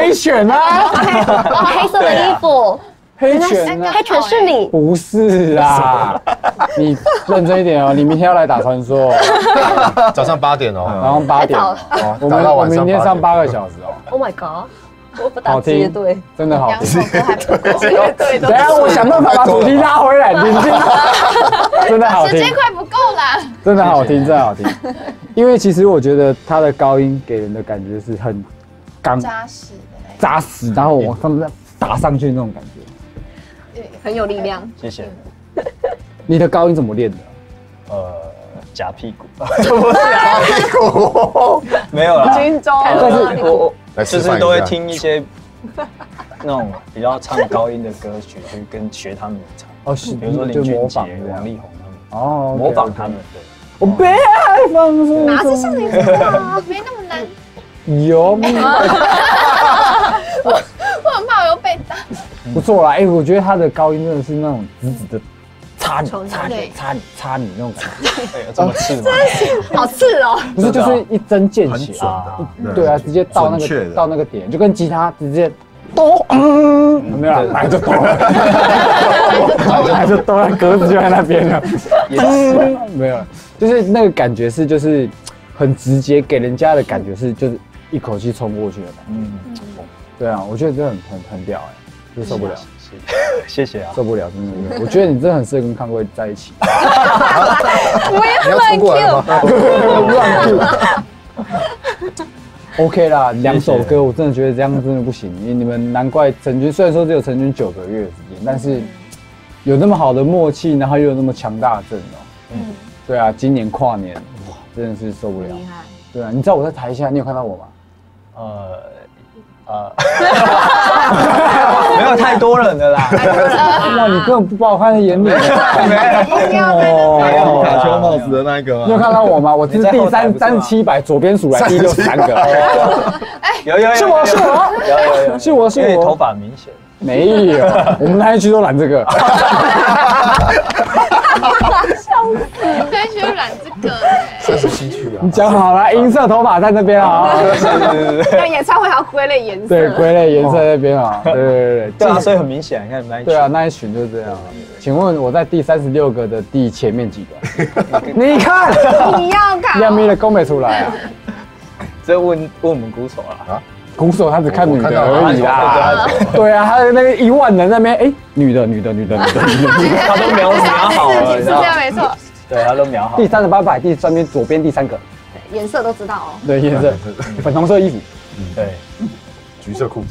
Speaker 1: 黑犬啊，
Speaker 7: 黑色的衣服，
Speaker 1: 黑犬啊，
Speaker 7: 黑犬是你？
Speaker 1: 不是啦，你认真一点哦，你明天要来打传说，
Speaker 6: 早上八点哦，
Speaker 1: 早上八点哦，我们我明天上八个小时哦。
Speaker 7: Oh my god！ 我不打街队，
Speaker 1: 真的好听。
Speaker 3: 街队
Speaker 1: 等下我想办法把主题拉回来，林静，真的好听。
Speaker 3: 时间快不够啦。
Speaker 1: 真的好听，真的好听。因为其实我觉得他的高音给人的感觉是很刚
Speaker 3: 扎实的那种，
Speaker 1: 扎实，然后往上面打上去那种感觉，
Speaker 4: 很有力量。
Speaker 5: 谢谢。
Speaker 1: 你的高音怎么练的？
Speaker 5: 呃，夹屁股，不是夹屁股，没有啦。
Speaker 4: 军中，
Speaker 1: 但是
Speaker 5: 我我就是都会听一些那种比较唱高音的歌曲，去跟学他们唱。
Speaker 1: 哦，是，
Speaker 5: 比如说林俊杰、王力宏他们，哦，模仿他们的。
Speaker 1: 我被爱放纵，
Speaker 3: 哪是像你这样，没那么难。
Speaker 1: 有吗？
Speaker 3: 我我很怕我又被打。
Speaker 1: 不错啦，哎，我觉得他的高音真的是那种直直的。 插你，插你，插你，插你那种感觉，
Speaker 5: 对，这么刺吗？
Speaker 4: 好刺哦！
Speaker 1: 不是，就是一针见血啊！对啊，直接到那个到那个点，就跟吉他直接哆，嗯，没有了，来就哆了，来就哆了，格子就在那边了，没有了，就是那个感觉是就是很直接，给人家的感觉是就是一口气冲过去的感觉。嗯，对啊，我觉得这很很很屌哎，就受不了。
Speaker 5: 谢谢啊，
Speaker 1: 受不了，真的，我觉得你真的很适合跟康贵在一起。
Speaker 4: 我也
Speaker 6: 乱
Speaker 1: Q， 乱 Q。OK 啦，两首歌我真的觉得这样真的不行，因为你们难怪成军，虽然说只有成军九个月的时间，但是有那么好的默契，然后又有那么强大的阵容。嗯，对啊，今年跨年哇，真的是受不了。厉害。对啊，你知道我在台下，你有看到我吗？呃。 呃，
Speaker 5: 没有太多人的啦。
Speaker 1: 哇，你根本不把我看在眼里。没
Speaker 8: 有，没有卡丘帽子的那个吗？
Speaker 1: 你有看到我吗？我是第三三十七百，左边数来第六十三个。
Speaker 5: 有有有，
Speaker 1: 是我是我，
Speaker 5: 有有有，
Speaker 1: 是我是我。
Speaker 5: 头发明显。
Speaker 1: 没有，我们那一区都染这个。
Speaker 3: 笑死！那一区染这个，
Speaker 6: 三十七区啊。
Speaker 1: 你讲好了，银色头发在那边啊。
Speaker 4: 那演唱会还要归类颜色。
Speaker 1: 对，归类颜色在那边啊。对对对
Speaker 5: 对啊，所以很明显，你看那一群。
Speaker 1: 对啊，那一群就是这样。请问我在第三十六个的第前面几个？你看，
Speaker 4: 你要看，
Speaker 1: 亮咪的攻没出来啊。
Speaker 5: 这问问我们鼓手了啊。
Speaker 1: 鼓手他只看女的而已啦，对啊，他的那个一万人那边，哎，女的，女的，女的，女的，女的，
Speaker 5: 他都瞄瞄好了，
Speaker 4: 是这样没错。
Speaker 5: 对，他都瞄好。
Speaker 1: 第三十八排，第上面左边第三个，
Speaker 4: 颜色都知道哦。
Speaker 1: 对，颜色，粉红色衣服，
Speaker 5: 对，
Speaker 6: 橘色裤子，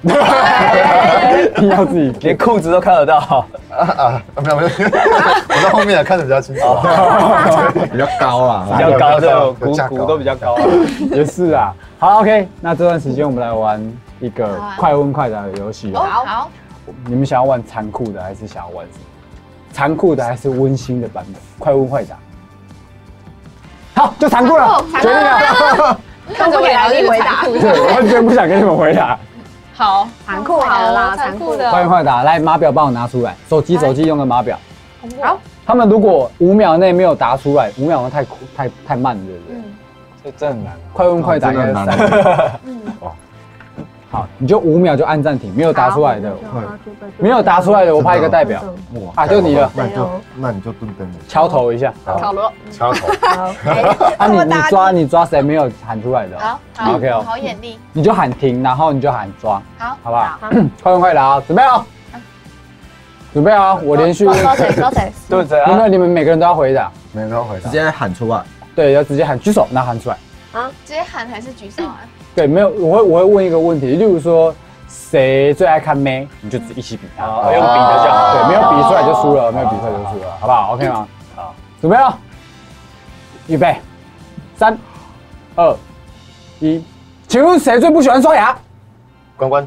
Speaker 1: 你要自己
Speaker 5: 连裤子都看得到啊
Speaker 6: 啊！没有没有，我在后面看得比较清楚，
Speaker 8: 比较高啊，
Speaker 5: 比较高，这鼓鼓都比较高，
Speaker 1: 也是啊。 好 ，OK， 那这段时间我们来玩一个快问快答的游戏。
Speaker 3: 好，好，
Speaker 1: 你们想要玩残酷的，还是想要玩什么？残酷的还是温馨的版本？快问快答。好，就残酷了，决定了。
Speaker 4: 看着我来回答，
Speaker 1: 对，完全不想跟你们回答。
Speaker 4: 好，残酷好了啦，残酷的。
Speaker 1: 快问快答，来，码表帮我拿出来，手机手机用的码表。
Speaker 4: 好，
Speaker 1: 他们如果五秒内没有答出来，五秒太太太慢了，对不对？
Speaker 5: 这真很难，
Speaker 1: 快问快答应该是三个。哦，好，你就五秒就按暂停，没有答出来的，没有答出来的，我派一个代表。啊，就你了。
Speaker 6: 那你就那你就蹲蹲，
Speaker 1: 敲头一下。
Speaker 4: 考罗，
Speaker 6: 敲头。
Speaker 1: 啊，你你抓你抓谁没有喊出来的？
Speaker 3: 好
Speaker 1: ，OK 哦。
Speaker 3: 好眼力。
Speaker 1: 你就喊停，然后你就喊抓。
Speaker 3: 好，
Speaker 1: 好不好？快问快答啊，准备哦。准备啊，我连续。
Speaker 7: 招谁？招谁？
Speaker 5: 对对
Speaker 1: 有没有你们每个人都要回答？
Speaker 6: 每个人都要回答，
Speaker 8: 直接喊出来。
Speaker 1: 对，要直接喊举手，然后喊出来。
Speaker 3: 啊，直接喊还是举手啊？
Speaker 1: 对，没有，我会我会问一个问题，例如说谁最爱看妹，你就只一起比他，
Speaker 5: 用比的就好。
Speaker 1: 对，没有比出来就输了，没有比出来就输了，好不好 ？OK 吗？好，准备了，预备，三、二、一，请问谁最不喜欢刷牙？
Speaker 6: 关关。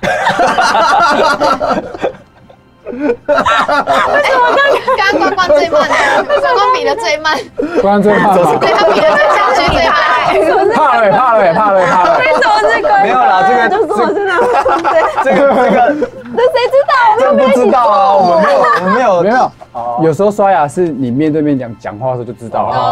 Speaker 3: 刚刚关关最慢，关关比的最慢，
Speaker 1: 关关最慢吗？
Speaker 3: 对他比的最下去最快，
Speaker 1: 怕了，怕了，怕了，怕了。
Speaker 4: 为什么是关？
Speaker 5: 没有啦，这个
Speaker 4: 就是我是那
Speaker 5: 这个这个，
Speaker 4: 那谁知道？
Speaker 5: 这不知道啊，我们没有，我们没有，
Speaker 1: 没有。有时候刷牙是你面对面讲讲话的时候就知道了。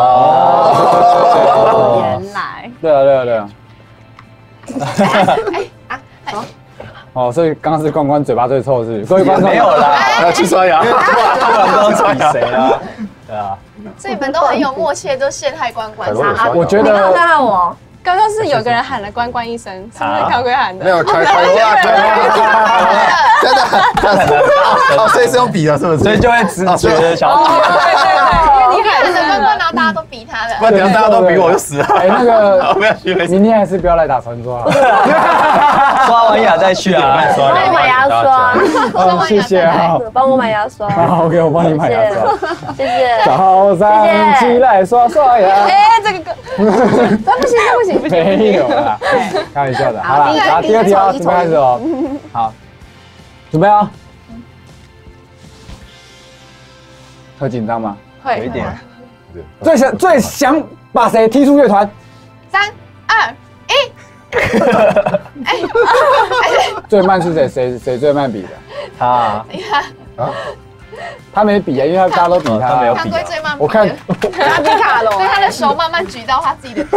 Speaker 4: 哦，原来。
Speaker 1: 对啊，对啊，对啊。
Speaker 3: 哎啊，
Speaker 1: 哦，所以刚刚是关关嘴巴最臭是？各位观众
Speaker 5: 没有啦，
Speaker 6: 要去刷牙，
Speaker 5: 不然不知道比谁啊？对啊，
Speaker 3: 所以你们都很有默契，就陷害关关。
Speaker 1: 我觉
Speaker 2: 你看
Speaker 1: 得
Speaker 2: 看我，
Speaker 4: 刚刚是有个人喊了关关一声，是不是凯龟喊的？
Speaker 6: 没有开开罗啊，开罗啊，真的，哦，所以是用笔的，是不是？
Speaker 5: 所以就会直觉的想，
Speaker 4: 对对对，
Speaker 3: 你喊的关关，然后大家都比他的。
Speaker 6: 不然等下大家都比我就死了。
Speaker 1: 哎，那个
Speaker 6: 不要去，
Speaker 1: 明天还是不要来打传说了。
Speaker 5: 刷完牙再去啊。
Speaker 7: 帮我买牙刷，
Speaker 1: 哦，谢谢啊。
Speaker 7: 帮我买牙刷。
Speaker 1: 好 ，OK， 我帮你买牙刷。
Speaker 7: 谢谢。
Speaker 1: 早上起来刷刷牙。
Speaker 4: 哎，这个歌，这不行，这不行，不行。
Speaker 1: 没有啦，开玩笑的。好了，然后第二题哦，准备开始哦。好，准备哦。会紧张吗？
Speaker 4: 会
Speaker 5: 有一点。
Speaker 1: 最想最想把谁踢出乐团？
Speaker 3: 三二一，哎，
Speaker 1: 最慢是谁？谁谁最慢比的？
Speaker 5: 他
Speaker 3: 你看，
Speaker 1: 他没比啊，因为他大家都比他，
Speaker 5: 他没有
Speaker 3: 常规最慢比的，
Speaker 1: 我看
Speaker 2: 他比卡罗，
Speaker 3: 对他的手慢慢举到他自己的头。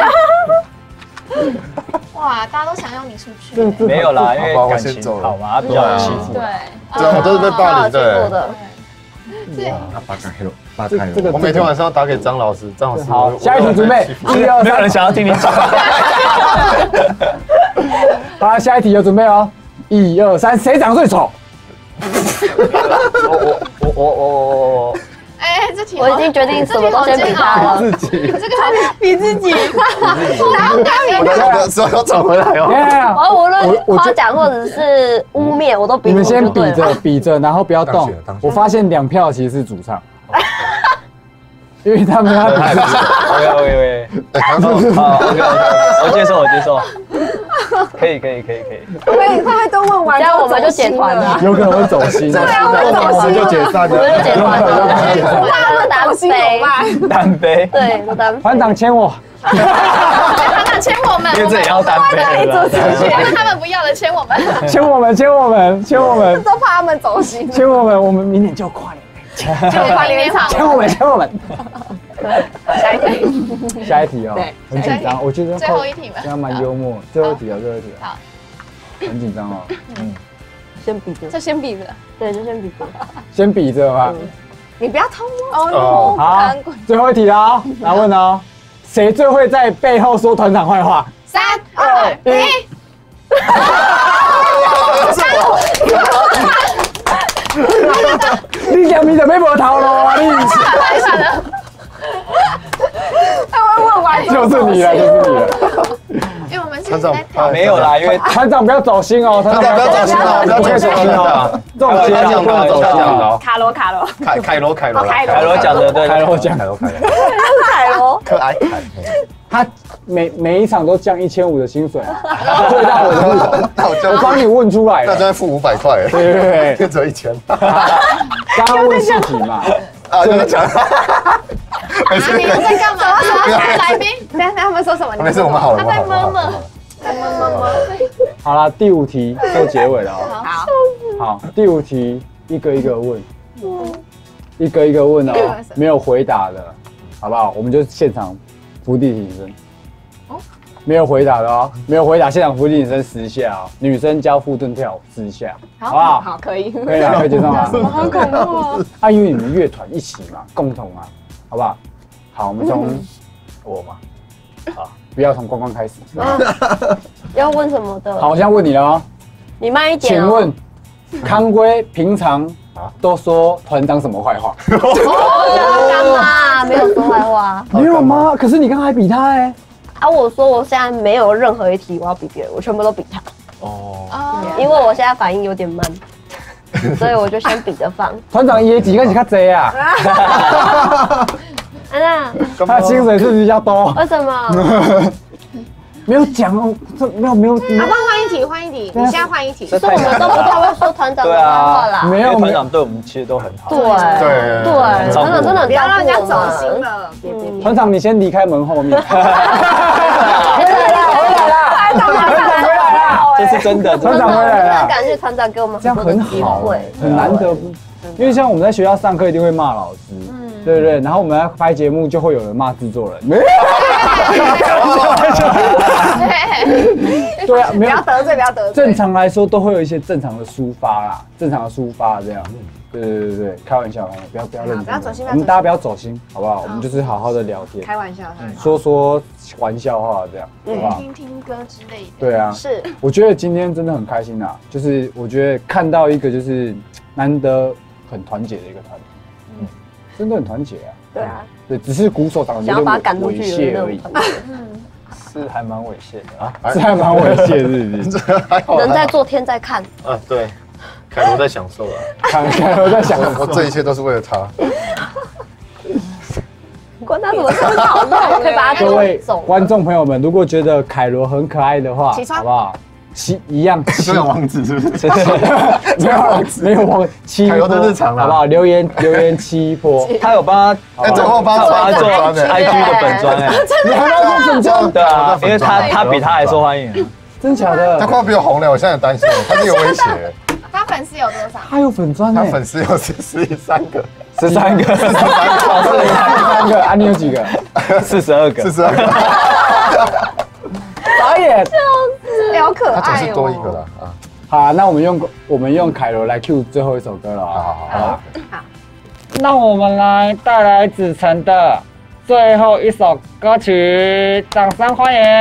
Speaker 3: 哇，大家都想要你出去。
Speaker 5: 没有啦，因为
Speaker 6: 好吧我
Speaker 5: 感情
Speaker 6: 先走了
Speaker 5: 好嘛，他比较有欺负。
Speaker 4: 对，
Speaker 6: 对，我都是被霸凌的。
Speaker 7: 的。
Speaker 6: 八开罗，八
Speaker 1: 这这个
Speaker 6: 我每天晚上要打给张老师，张老师。
Speaker 1: 好，下一题准备，一二
Speaker 5: 没有人
Speaker 1: 三，
Speaker 5: 想要听你讲。
Speaker 1: 好，下一题有准备哦，一二三，谁长最丑？
Speaker 5: 我我我我我
Speaker 3: 哎，这题
Speaker 7: 我已经决定什么都先比他了。
Speaker 1: 自己。
Speaker 3: 这个比自己，
Speaker 6: 我的我的手要找回来哦。
Speaker 7: 我要无论
Speaker 1: 我我觉
Speaker 7: 夸奖或者是污蔑，我都比
Speaker 1: 你们先比
Speaker 7: 我就对了
Speaker 1: 着比着，然后不要动
Speaker 6: 当选了当。选
Speaker 1: 我发现两票其实是主唱，因为他们要比自己。
Speaker 5: OK OK OK，好 OK OK，我接受我接受，可以可以可以可以。
Speaker 2: 会会都问完，
Speaker 7: 这样我们就解团了。
Speaker 1: 有可能会走心，
Speaker 6: 对啊我们就解散了，
Speaker 7: 我们就解团了，
Speaker 2: 大家
Speaker 7: 单
Speaker 2: 走心怎么办？
Speaker 5: 单杯，
Speaker 7: 对，都单飞。
Speaker 1: 团长签我。
Speaker 3: 团长签我们，
Speaker 5: 因为这也要单杯了。
Speaker 3: 他们不要的签我们，
Speaker 1: 签我们，签我们，签我们，
Speaker 2: 都怕他们走心，
Speaker 1: 签我们，我们明年就跨年。
Speaker 3: 就跨年场，
Speaker 1: 签我们，签我们。
Speaker 2: 下一题，
Speaker 1: 下一题哦，
Speaker 2: 对
Speaker 1: 很紧张，我觉得
Speaker 3: 最后一题吧
Speaker 1: 这样蛮幽默。最后一题啊，最后一题啊，
Speaker 3: 好，
Speaker 1: 很紧张哦。嗯，
Speaker 7: 先比着，
Speaker 4: 就先比着，
Speaker 7: 对，就先比着。
Speaker 1: 先比着吧。
Speaker 2: 你不要偷摸
Speaker 6: 哦，
Speaker 1: 好，最后一题了哦，来问哦，谁最会在背后说团长坏话？
Speaker 3: 三二一，
Speaker 1: 你讲你就没无头路啊！你
Speaker 3: 太惨了，
Speaker 2: 他会问完
Speaker 1: 就是你了，就是你了。
Speaker 3: 因为我们是
Speaker 6: 团长
Speaker 3: 在讨
Speaker 5: 没有啦，因为
Speaker 1: 团长不要走心哦，团
Speaker 6: 团长不要走心哦，不要走心哦，
Speaker 1: 这种节目不能走心哦。
Speaker 2: 卡罗卡罗，
Speaker 6: 凯凯罗凯罗
Speaker 2: 凯
Speaker 5: 凯罗讲的对，
Speaker 1: 凯罗讲
Speaker 6: 凯罗凯罗，
Speaker 7: 凯罗，
Speaker 6: 可爱凯。
Speaker 1: 他每每一场都降一千五的薪水，汇到我的户头，
Speaker 6: 那我就
Speaker 1: 我帮你问出来了。
Speaker 6: 那就要付五百块，
Speaker 1: 对对对，
Speaker 6: 就只有一千。
Speaker 1: 刚刚问事题嘛，
Speaker 6: 啊，就是讲，没
Speaker 3: 啊，你们在干嘛？什么来宾？
Speaker 2: 等下他们说什么？
Speaker 6: 没事，我们好了，
Speaker 3: 他在摸摸，
Speaker 2: 在摸摸摸。
Speaker 1: 好了，第五题做结尾了哦。
Speaker 2: 好，
Speaker 1: 好，第五题一个一个问，一个一个问哦，没有回答的，好不好？我们就现场伏地挺身。没有回答的哦，没有回答，现场伏地挺身十下哦，女生教护盾跳十下，好不好？
Speaker 2: 好，可以。
Speaker 1: 可以了，可以接受吗？
Speaker 4: 好恐怖哦！
Speaker 1: 啊，因为你们乐团一起嘛，共同啊，好不好？好，我们从我嘛，好，不要从关关开始。
Speaker 7: 要问什么的？
Speaker 1: 好，我现在问你了哦，
Speaker 7: 你慢一点。
Speaker 1: 请问康龟平常都说团长什么坏话？
Speaker 7: 干嘛？没有说坏话
Speaker 1: 没有吗？可是你刚刚还比他哎。
Speaker 7: 啊！我说我现在没有任何一题我要比别人，我全部都比他。
Speaker 6: 哦，
Speaker 7: 因为我现在反应有点慢，所以我就先比着放。
Speaker 1: 团长也几个是较多啊？
Speaker 7: 安娜，
Speaker 1: 他的薪水是比较多。
Speaker 7: 为什么？
Speaker 1: 没有讲哦，这没有没有。
Speaker 2: 啊，不然换一题，换一题，你现在换一题。
Speaker 7: 是我们都不太会说团长的坏话啦。
Speaker 1: 没有，
Speaker 5: 团长对我们其实都很好。
Speaker 7: 对
Speaker 6: 对
Speaker 7: 对，团长真的很
Speaker 2: 不要让人家走
Speaker 7: 照顾我们。
Speaker 2: 心了。别别别。
Speaker 1: 团长，你先离开门后面。
Speaker 7: 回来了，回来了，
Speaker 1: 团长回来了，
Speaker 5: 这是真的，
Speaker 1: 团长回来了，
Speaker 7: 感谢团长给我们
Speaker 1: 这样很好，很难得。因为像我们在学校上课一定会骂老师，对不对？然后我们要拍节目就会有人骂制作人。 对啊，
Speaker 2: 不
Speaker 1: 没有
Speaker 2: 要得罪，不要得罪。
Speaker 1: 正常来说都会有一些正常的抒发啦，正常的抒发这样。对对对对，开玩笑，不要不要认真，
Speaker 2: 不要走心，
Speaker 1: 我们大家不要走心，好不好？我们就是好好的聊天，
Speaker 2: 开玩笑，
Speaker 1: 说说玩笑话这样，好不好？
Speaker 3: 听听歌之类的。
Speaker 1: 对啊，
Speaker 2: 是。
Speaker 1: 我觉得今天真的很开心啊，就是我觉得看到一个就是难得很团结的一个团体，嗯，真的很团结啊。
Speaker 7: 对啊，
Speaker 1: 对，只是鼓手长得有点猥亵而已。
Speaker 5: 是还蛮猥亵的
Speaker 6: 啊，
Speaker 1: 是还蛮猥亵，是不是？
Speaker 7: 人在做天在看。
Speaker 6: 啊，对，凯罗在享受啊，
Speaker 1: 凯凯罗在享受，
Speaker 6: 这一切都是为了他。
Speaker 7: 管他怎么这么讨厌，可以把他
Speaker 1: 各位观众朋友们，如果觉得凯罗很可爱的话，好不好？七一样，
Speaker 6: 这有王子是不是？
Speaker 1: 没有没有王七
Speaker 6: 凯罗的日常
Speaker 1: 好不好？留言留言七波，
Speaker 5: 他有帮他，
Speaker 6: 哎，最后帮
Speaker 5: 他做 I G 的本专哎，
Speaker 1: 你还要做本专？
Speaker 5: 对啊，因为他他比他还受欢迎，
Speaker 1: 真假的？
Speaker 6: 他快要比我红了，我现在很担心，他是有威胁。
Speaker 3: 他粉丝有多少？
Speaker 1: 他有粉专
Speaker 6: 他粉丝有十十三个，
Speaker 5: 十三个，十三个，
Speaker 1: 十三个啊！你有几个？
Speaker 5: 四十二个，
Speaker 6: 四十二个。
Speaker 1: 导演，
Speaker 2: 好可爱哦！
Speaker 6: 他总是多一个了啊。
Speaker 1: 好，那我们用我们用凯罗来 cue 最后一首歌了啊！
Speaker 6: 好好好好。
Speaker 1: 那我们来带来子晨的最后一首歌曲，掌声欢迎！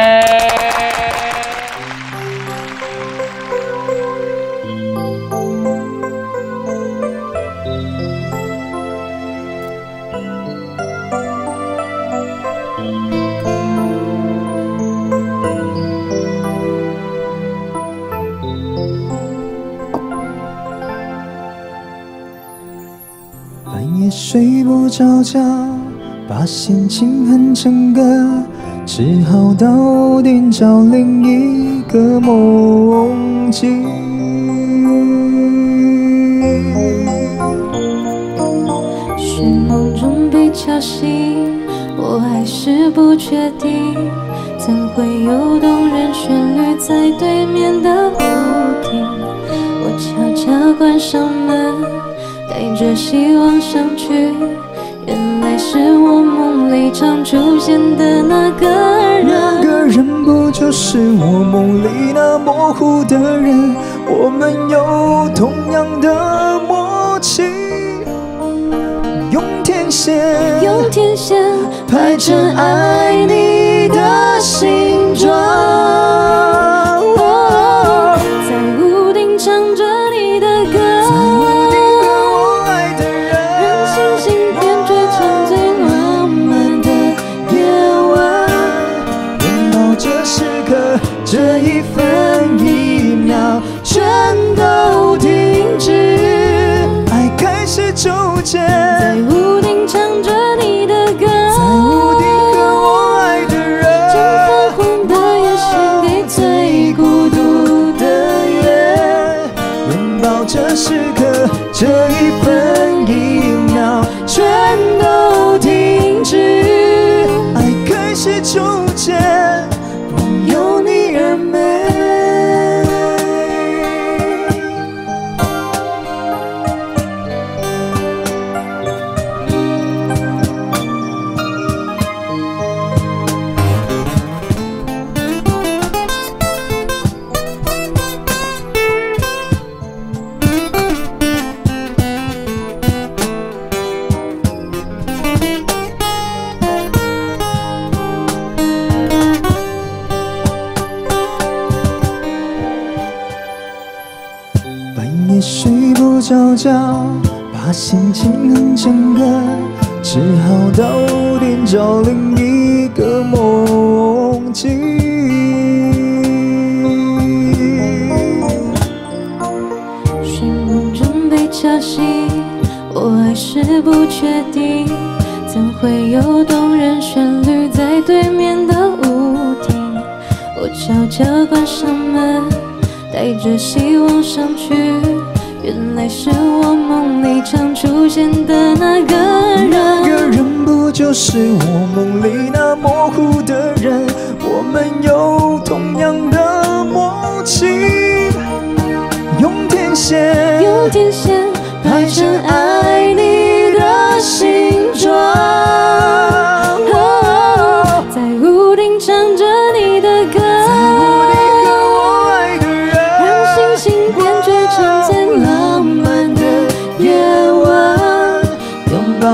Speaker 9: 睡不着觉，把心情哼成歌，只好到屋顶找另一个梦境。
Speaker 10: 是梦中被敲醒，我还是不确定，怎会有动人旋律在对面的屋顶？我悄悄关上门，带着希望上去，原来是我梦里常出现的那个人。
Speaker 9: 那个人不就是我梦里那模糊的人？我们有同样的默契，用天线，
Speaker 10: 用天线
Speaker 9: 排成爱你的形状。
Speaker 10: 哦，在屋顶唱着你的歌。
Speaker 9: 这一分一秒全都停止，爱开始纠结，
Speaker 10: 在屋顶唱着你的歌，
Speaker 9: 在屋顶和我爱的人，
Speaker 10: 将泛黄的夜献给最孤独的人，
Speaker 9: 拥抱这时刻，这一分一秒全都停止，爱开始纠结，梦有你而美。睡不着觉，把心情哼成歌，只好到屋顶找另一个梦境。
Speaker 10: 睡梦中被敲醒，我还是不确定，怎会有动人旋律在对面的屋顶？我悄悄关上门，带着希望上去，原来是我梦里常出现的那个人。
Speaker 9: 那个人不就是我梦里那模糊的人？我们有同样的默契，用天线，
Speaker 10: 用天线排成爱你的形状。哦，在屋顶唱着你的歌，
Speaker 9: 在屋顶和我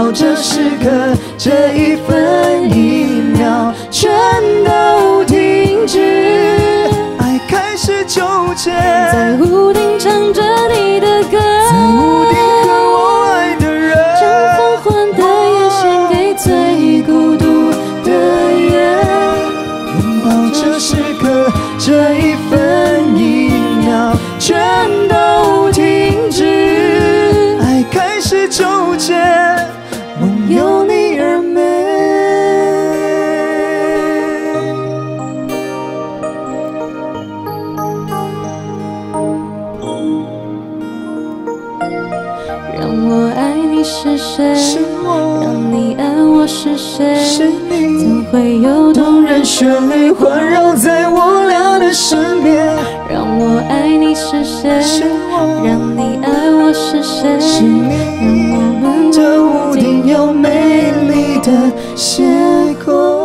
Speaker 9: 抱着时刻，这一分一秒全都停止，爱开始纠结，
Speaker 10: 在屋顶唱着你的歌，
Speaker 9: 在屋顶和我爱的人，
Speaker 10: 将放缓的夜献给最孤独的人。
Speaker 9: 拥抱着时刻，这一分一秒全都停止，爱开始纠结，梦有你而美。
Speaker 10: 让我爱你是谁？
Speaker 9: 是我。
Speaker 10: 让你爱我是谁？
Speaker 9: 是你。
Speaker 10: 怎会有动人
Speaker 9: 旋律环绕在我俩的身边？
Speaker 10: 让我爱你是谁？
Speaker 9: 是我。
Speaker 10: 让你爱我是谁？
Speaker 9: 是你。
Speaker 10: 让我们
Speaker 9: 的屋顶有美丽的邂逅。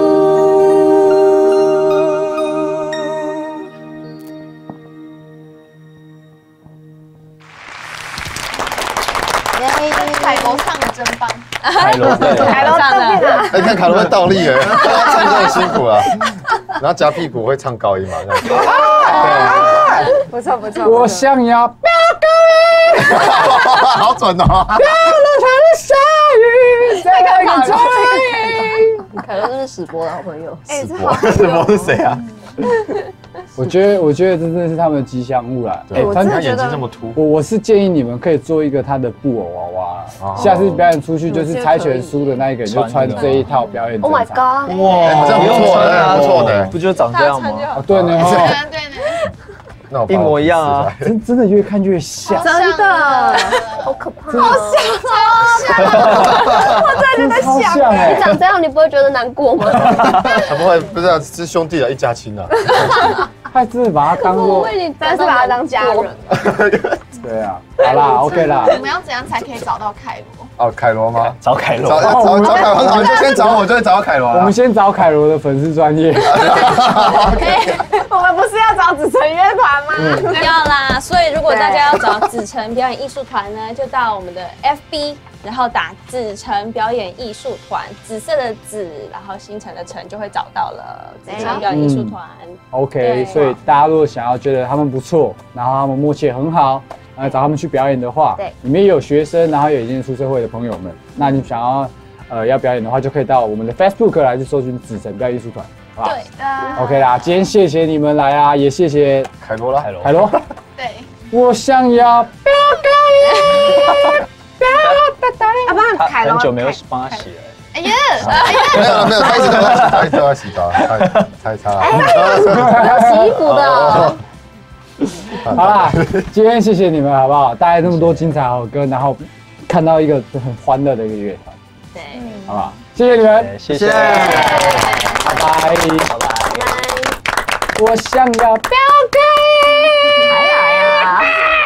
Speaker 3: 凯罗唱的真棒，
Speaker 5: 凯罗对，
Speaker 2: 凯罗唱的，
Speaker 6: 哎，看凯罗会倒立哎，他唱歌很辛苦啊，然后夹屁股会唱高音嘛，这样子。
Speaker 2: 不错不错。
Speaker 1: 我想要飙高音，
Speaker 6: 好准哦！
Speaker 1: 飙了它的下雨，再来个转音。
Speaker 7: 凯罗是史博的好朋友。
Speaker 2: 哎，这
Speaker 6: 我史博是谁啊？
Speaker 1: 我觉得，我觉得这真的是他们的吉祥物啦。
Speaker 6: 对，
Speaker 2: 我
Speaker 6: 他
Speaker 2: 真的觉得
Speaker 6: 眼睛这么凸。
Speaker 1: 我我是建议你们可以做一个他的布偶娃娃，下次表演出去就是猜拳输的那一个人就穿这一套表演。
Speaker 7: Oh my god！
Speaker 6: 哇，这样不错的，不错的，
Speaker 5: 不就长这样吗？
Speaker 1: 哦，对呢，
Speaker 3: 对对呢，
Speaker 6: 那我
Speaker 5: 一模一样啊，
Speaker 1: 真真的越看越像，
Speaker 2: 真的
Speaker 7: 好可怕，
Speaker 2: 好像，我真的觉得
Speaker 1: 超
Speaker 2: 像。
Speaker 1: 像哎
Speaker 7: 你！长这样，你不会觉得难过吗？
Speaker 6: 他不会，不是啊，是兄弟啊，一家亲啊。
Speaker 1: 他真的把他当做，
Speaker 7: 我为你，
Speaker 2: 真是把他当家人。
Speaker 1: 对啊，好啦 ，OK 啦。
Speaker 3: 我们要怎样才可以找到凯罗？
Speaker 6: 哦，凯罗吗？
Speaker 5: 找凯罗，
Speaker 6: 找找找凯罗，我就先找我，就会找到凯罗。
Speaker 1: 我们先找凯罗的粉丝专业。
Speaker 2: 我们不是要找子成乐团吗？
Speaker 4: 要啦，所以如果大家要找子成表演艺术团呢，就到我们的 F B， 然后打子成表演艺术团，紫色的紫，然后星辰的辰，就会找到了子成表演艺术团。
Speaker 1: OK， 所以大家如果想要觉得他们不错，然后他们默契也很好，然后找他们去表演的话，
Speaker 2: 对，
Speaker 1: 里面也有学生，然后也已经出社会的朋友们，那你想要呃要表演的话，就可以到我们的 Facebook 来去搜寻子成表演艺术团，好吧？
Speaker 3: 对
Speaker 1: ，OK 啦，今天谢谢你们来啊，也谢谢
Speaker 6: 凯罗啦，
Speaker 5: 凯罗，
Speaker 1: 凯罗。
Speaker 3: 对，
Speaker 1: 我想要飙高音，
Speaker 2: 啊，不然
Speaker 5: 他
Speaker 2: 凯罗
Speaker 5: 很久没有帮他洗了。
Speaker 3: 哎呀，哎呀，
Speaker 6: 没有没有，他一直都在洗，他一直都在洗澡，太太差了。
Speaker 7: 洗衣服的。
Speaker 1: 好啦，今天谢谢你们，好不好？带来那么多精彩好歌，然后看到一个很欢乐的一个乐团，
Speaker 2: 对，
Speaker 1: 好不好？谢谢你们，
Speaker 5: 谢谢，
Speaker 1: 拜拜，拜拜。我想要飙高音，
Speaker 2: 还来呀！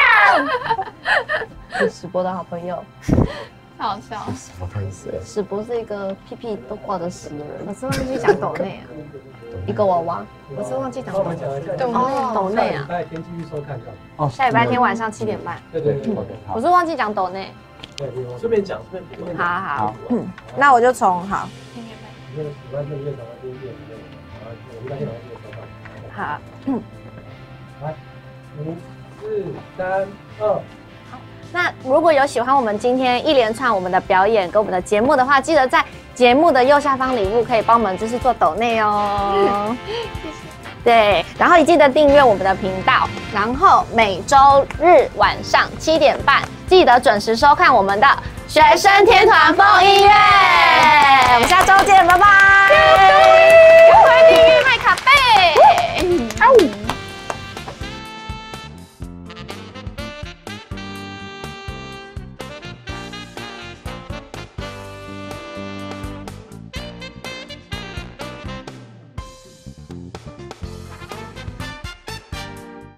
Speaker 7: 是史博的好朋友。
Speaker 3: 好笑。
Speaker 6: 我看谁？
Speaker 7: 史博是一个屁屁都挂着屎的人，
Speaker 2: 我是忘记讲抖内啊，
Speaker 7: 一个娃娃。
Speaker 2: 我是忘记讲抖内。
Speaker 7: 哦，抖内啊。
Speaker 11: 天气预测看到。
Speaker 1: 哦，
Speaker 2: 下礼拜天晚上七点半。
Speaker 11: 对对对。
Speaker 2: 我是忘记讲抖内。
Speaker 11: 对，顺便讲，顺便。
Speaker 2: 好好，嗯，那我就从好。
Speaker 11: 那个喜欢这个乐团的音乐，然后我们在现场这个手法。
Speaker 2: 好，
Speaker 11: 嗯。来，五、四、三、二。
Speaker 2: 那如果有喜欢我们今天一连串我们的表演跟我们的节目的话，记得在节目的右下方礼物可以帮我们就是做抖内哦。谢谢。对，然后也记得订阅我们的频道，然后每周日晚上七点半记得准时收看我们的学生天团风音乐。我们下周见，拜拜。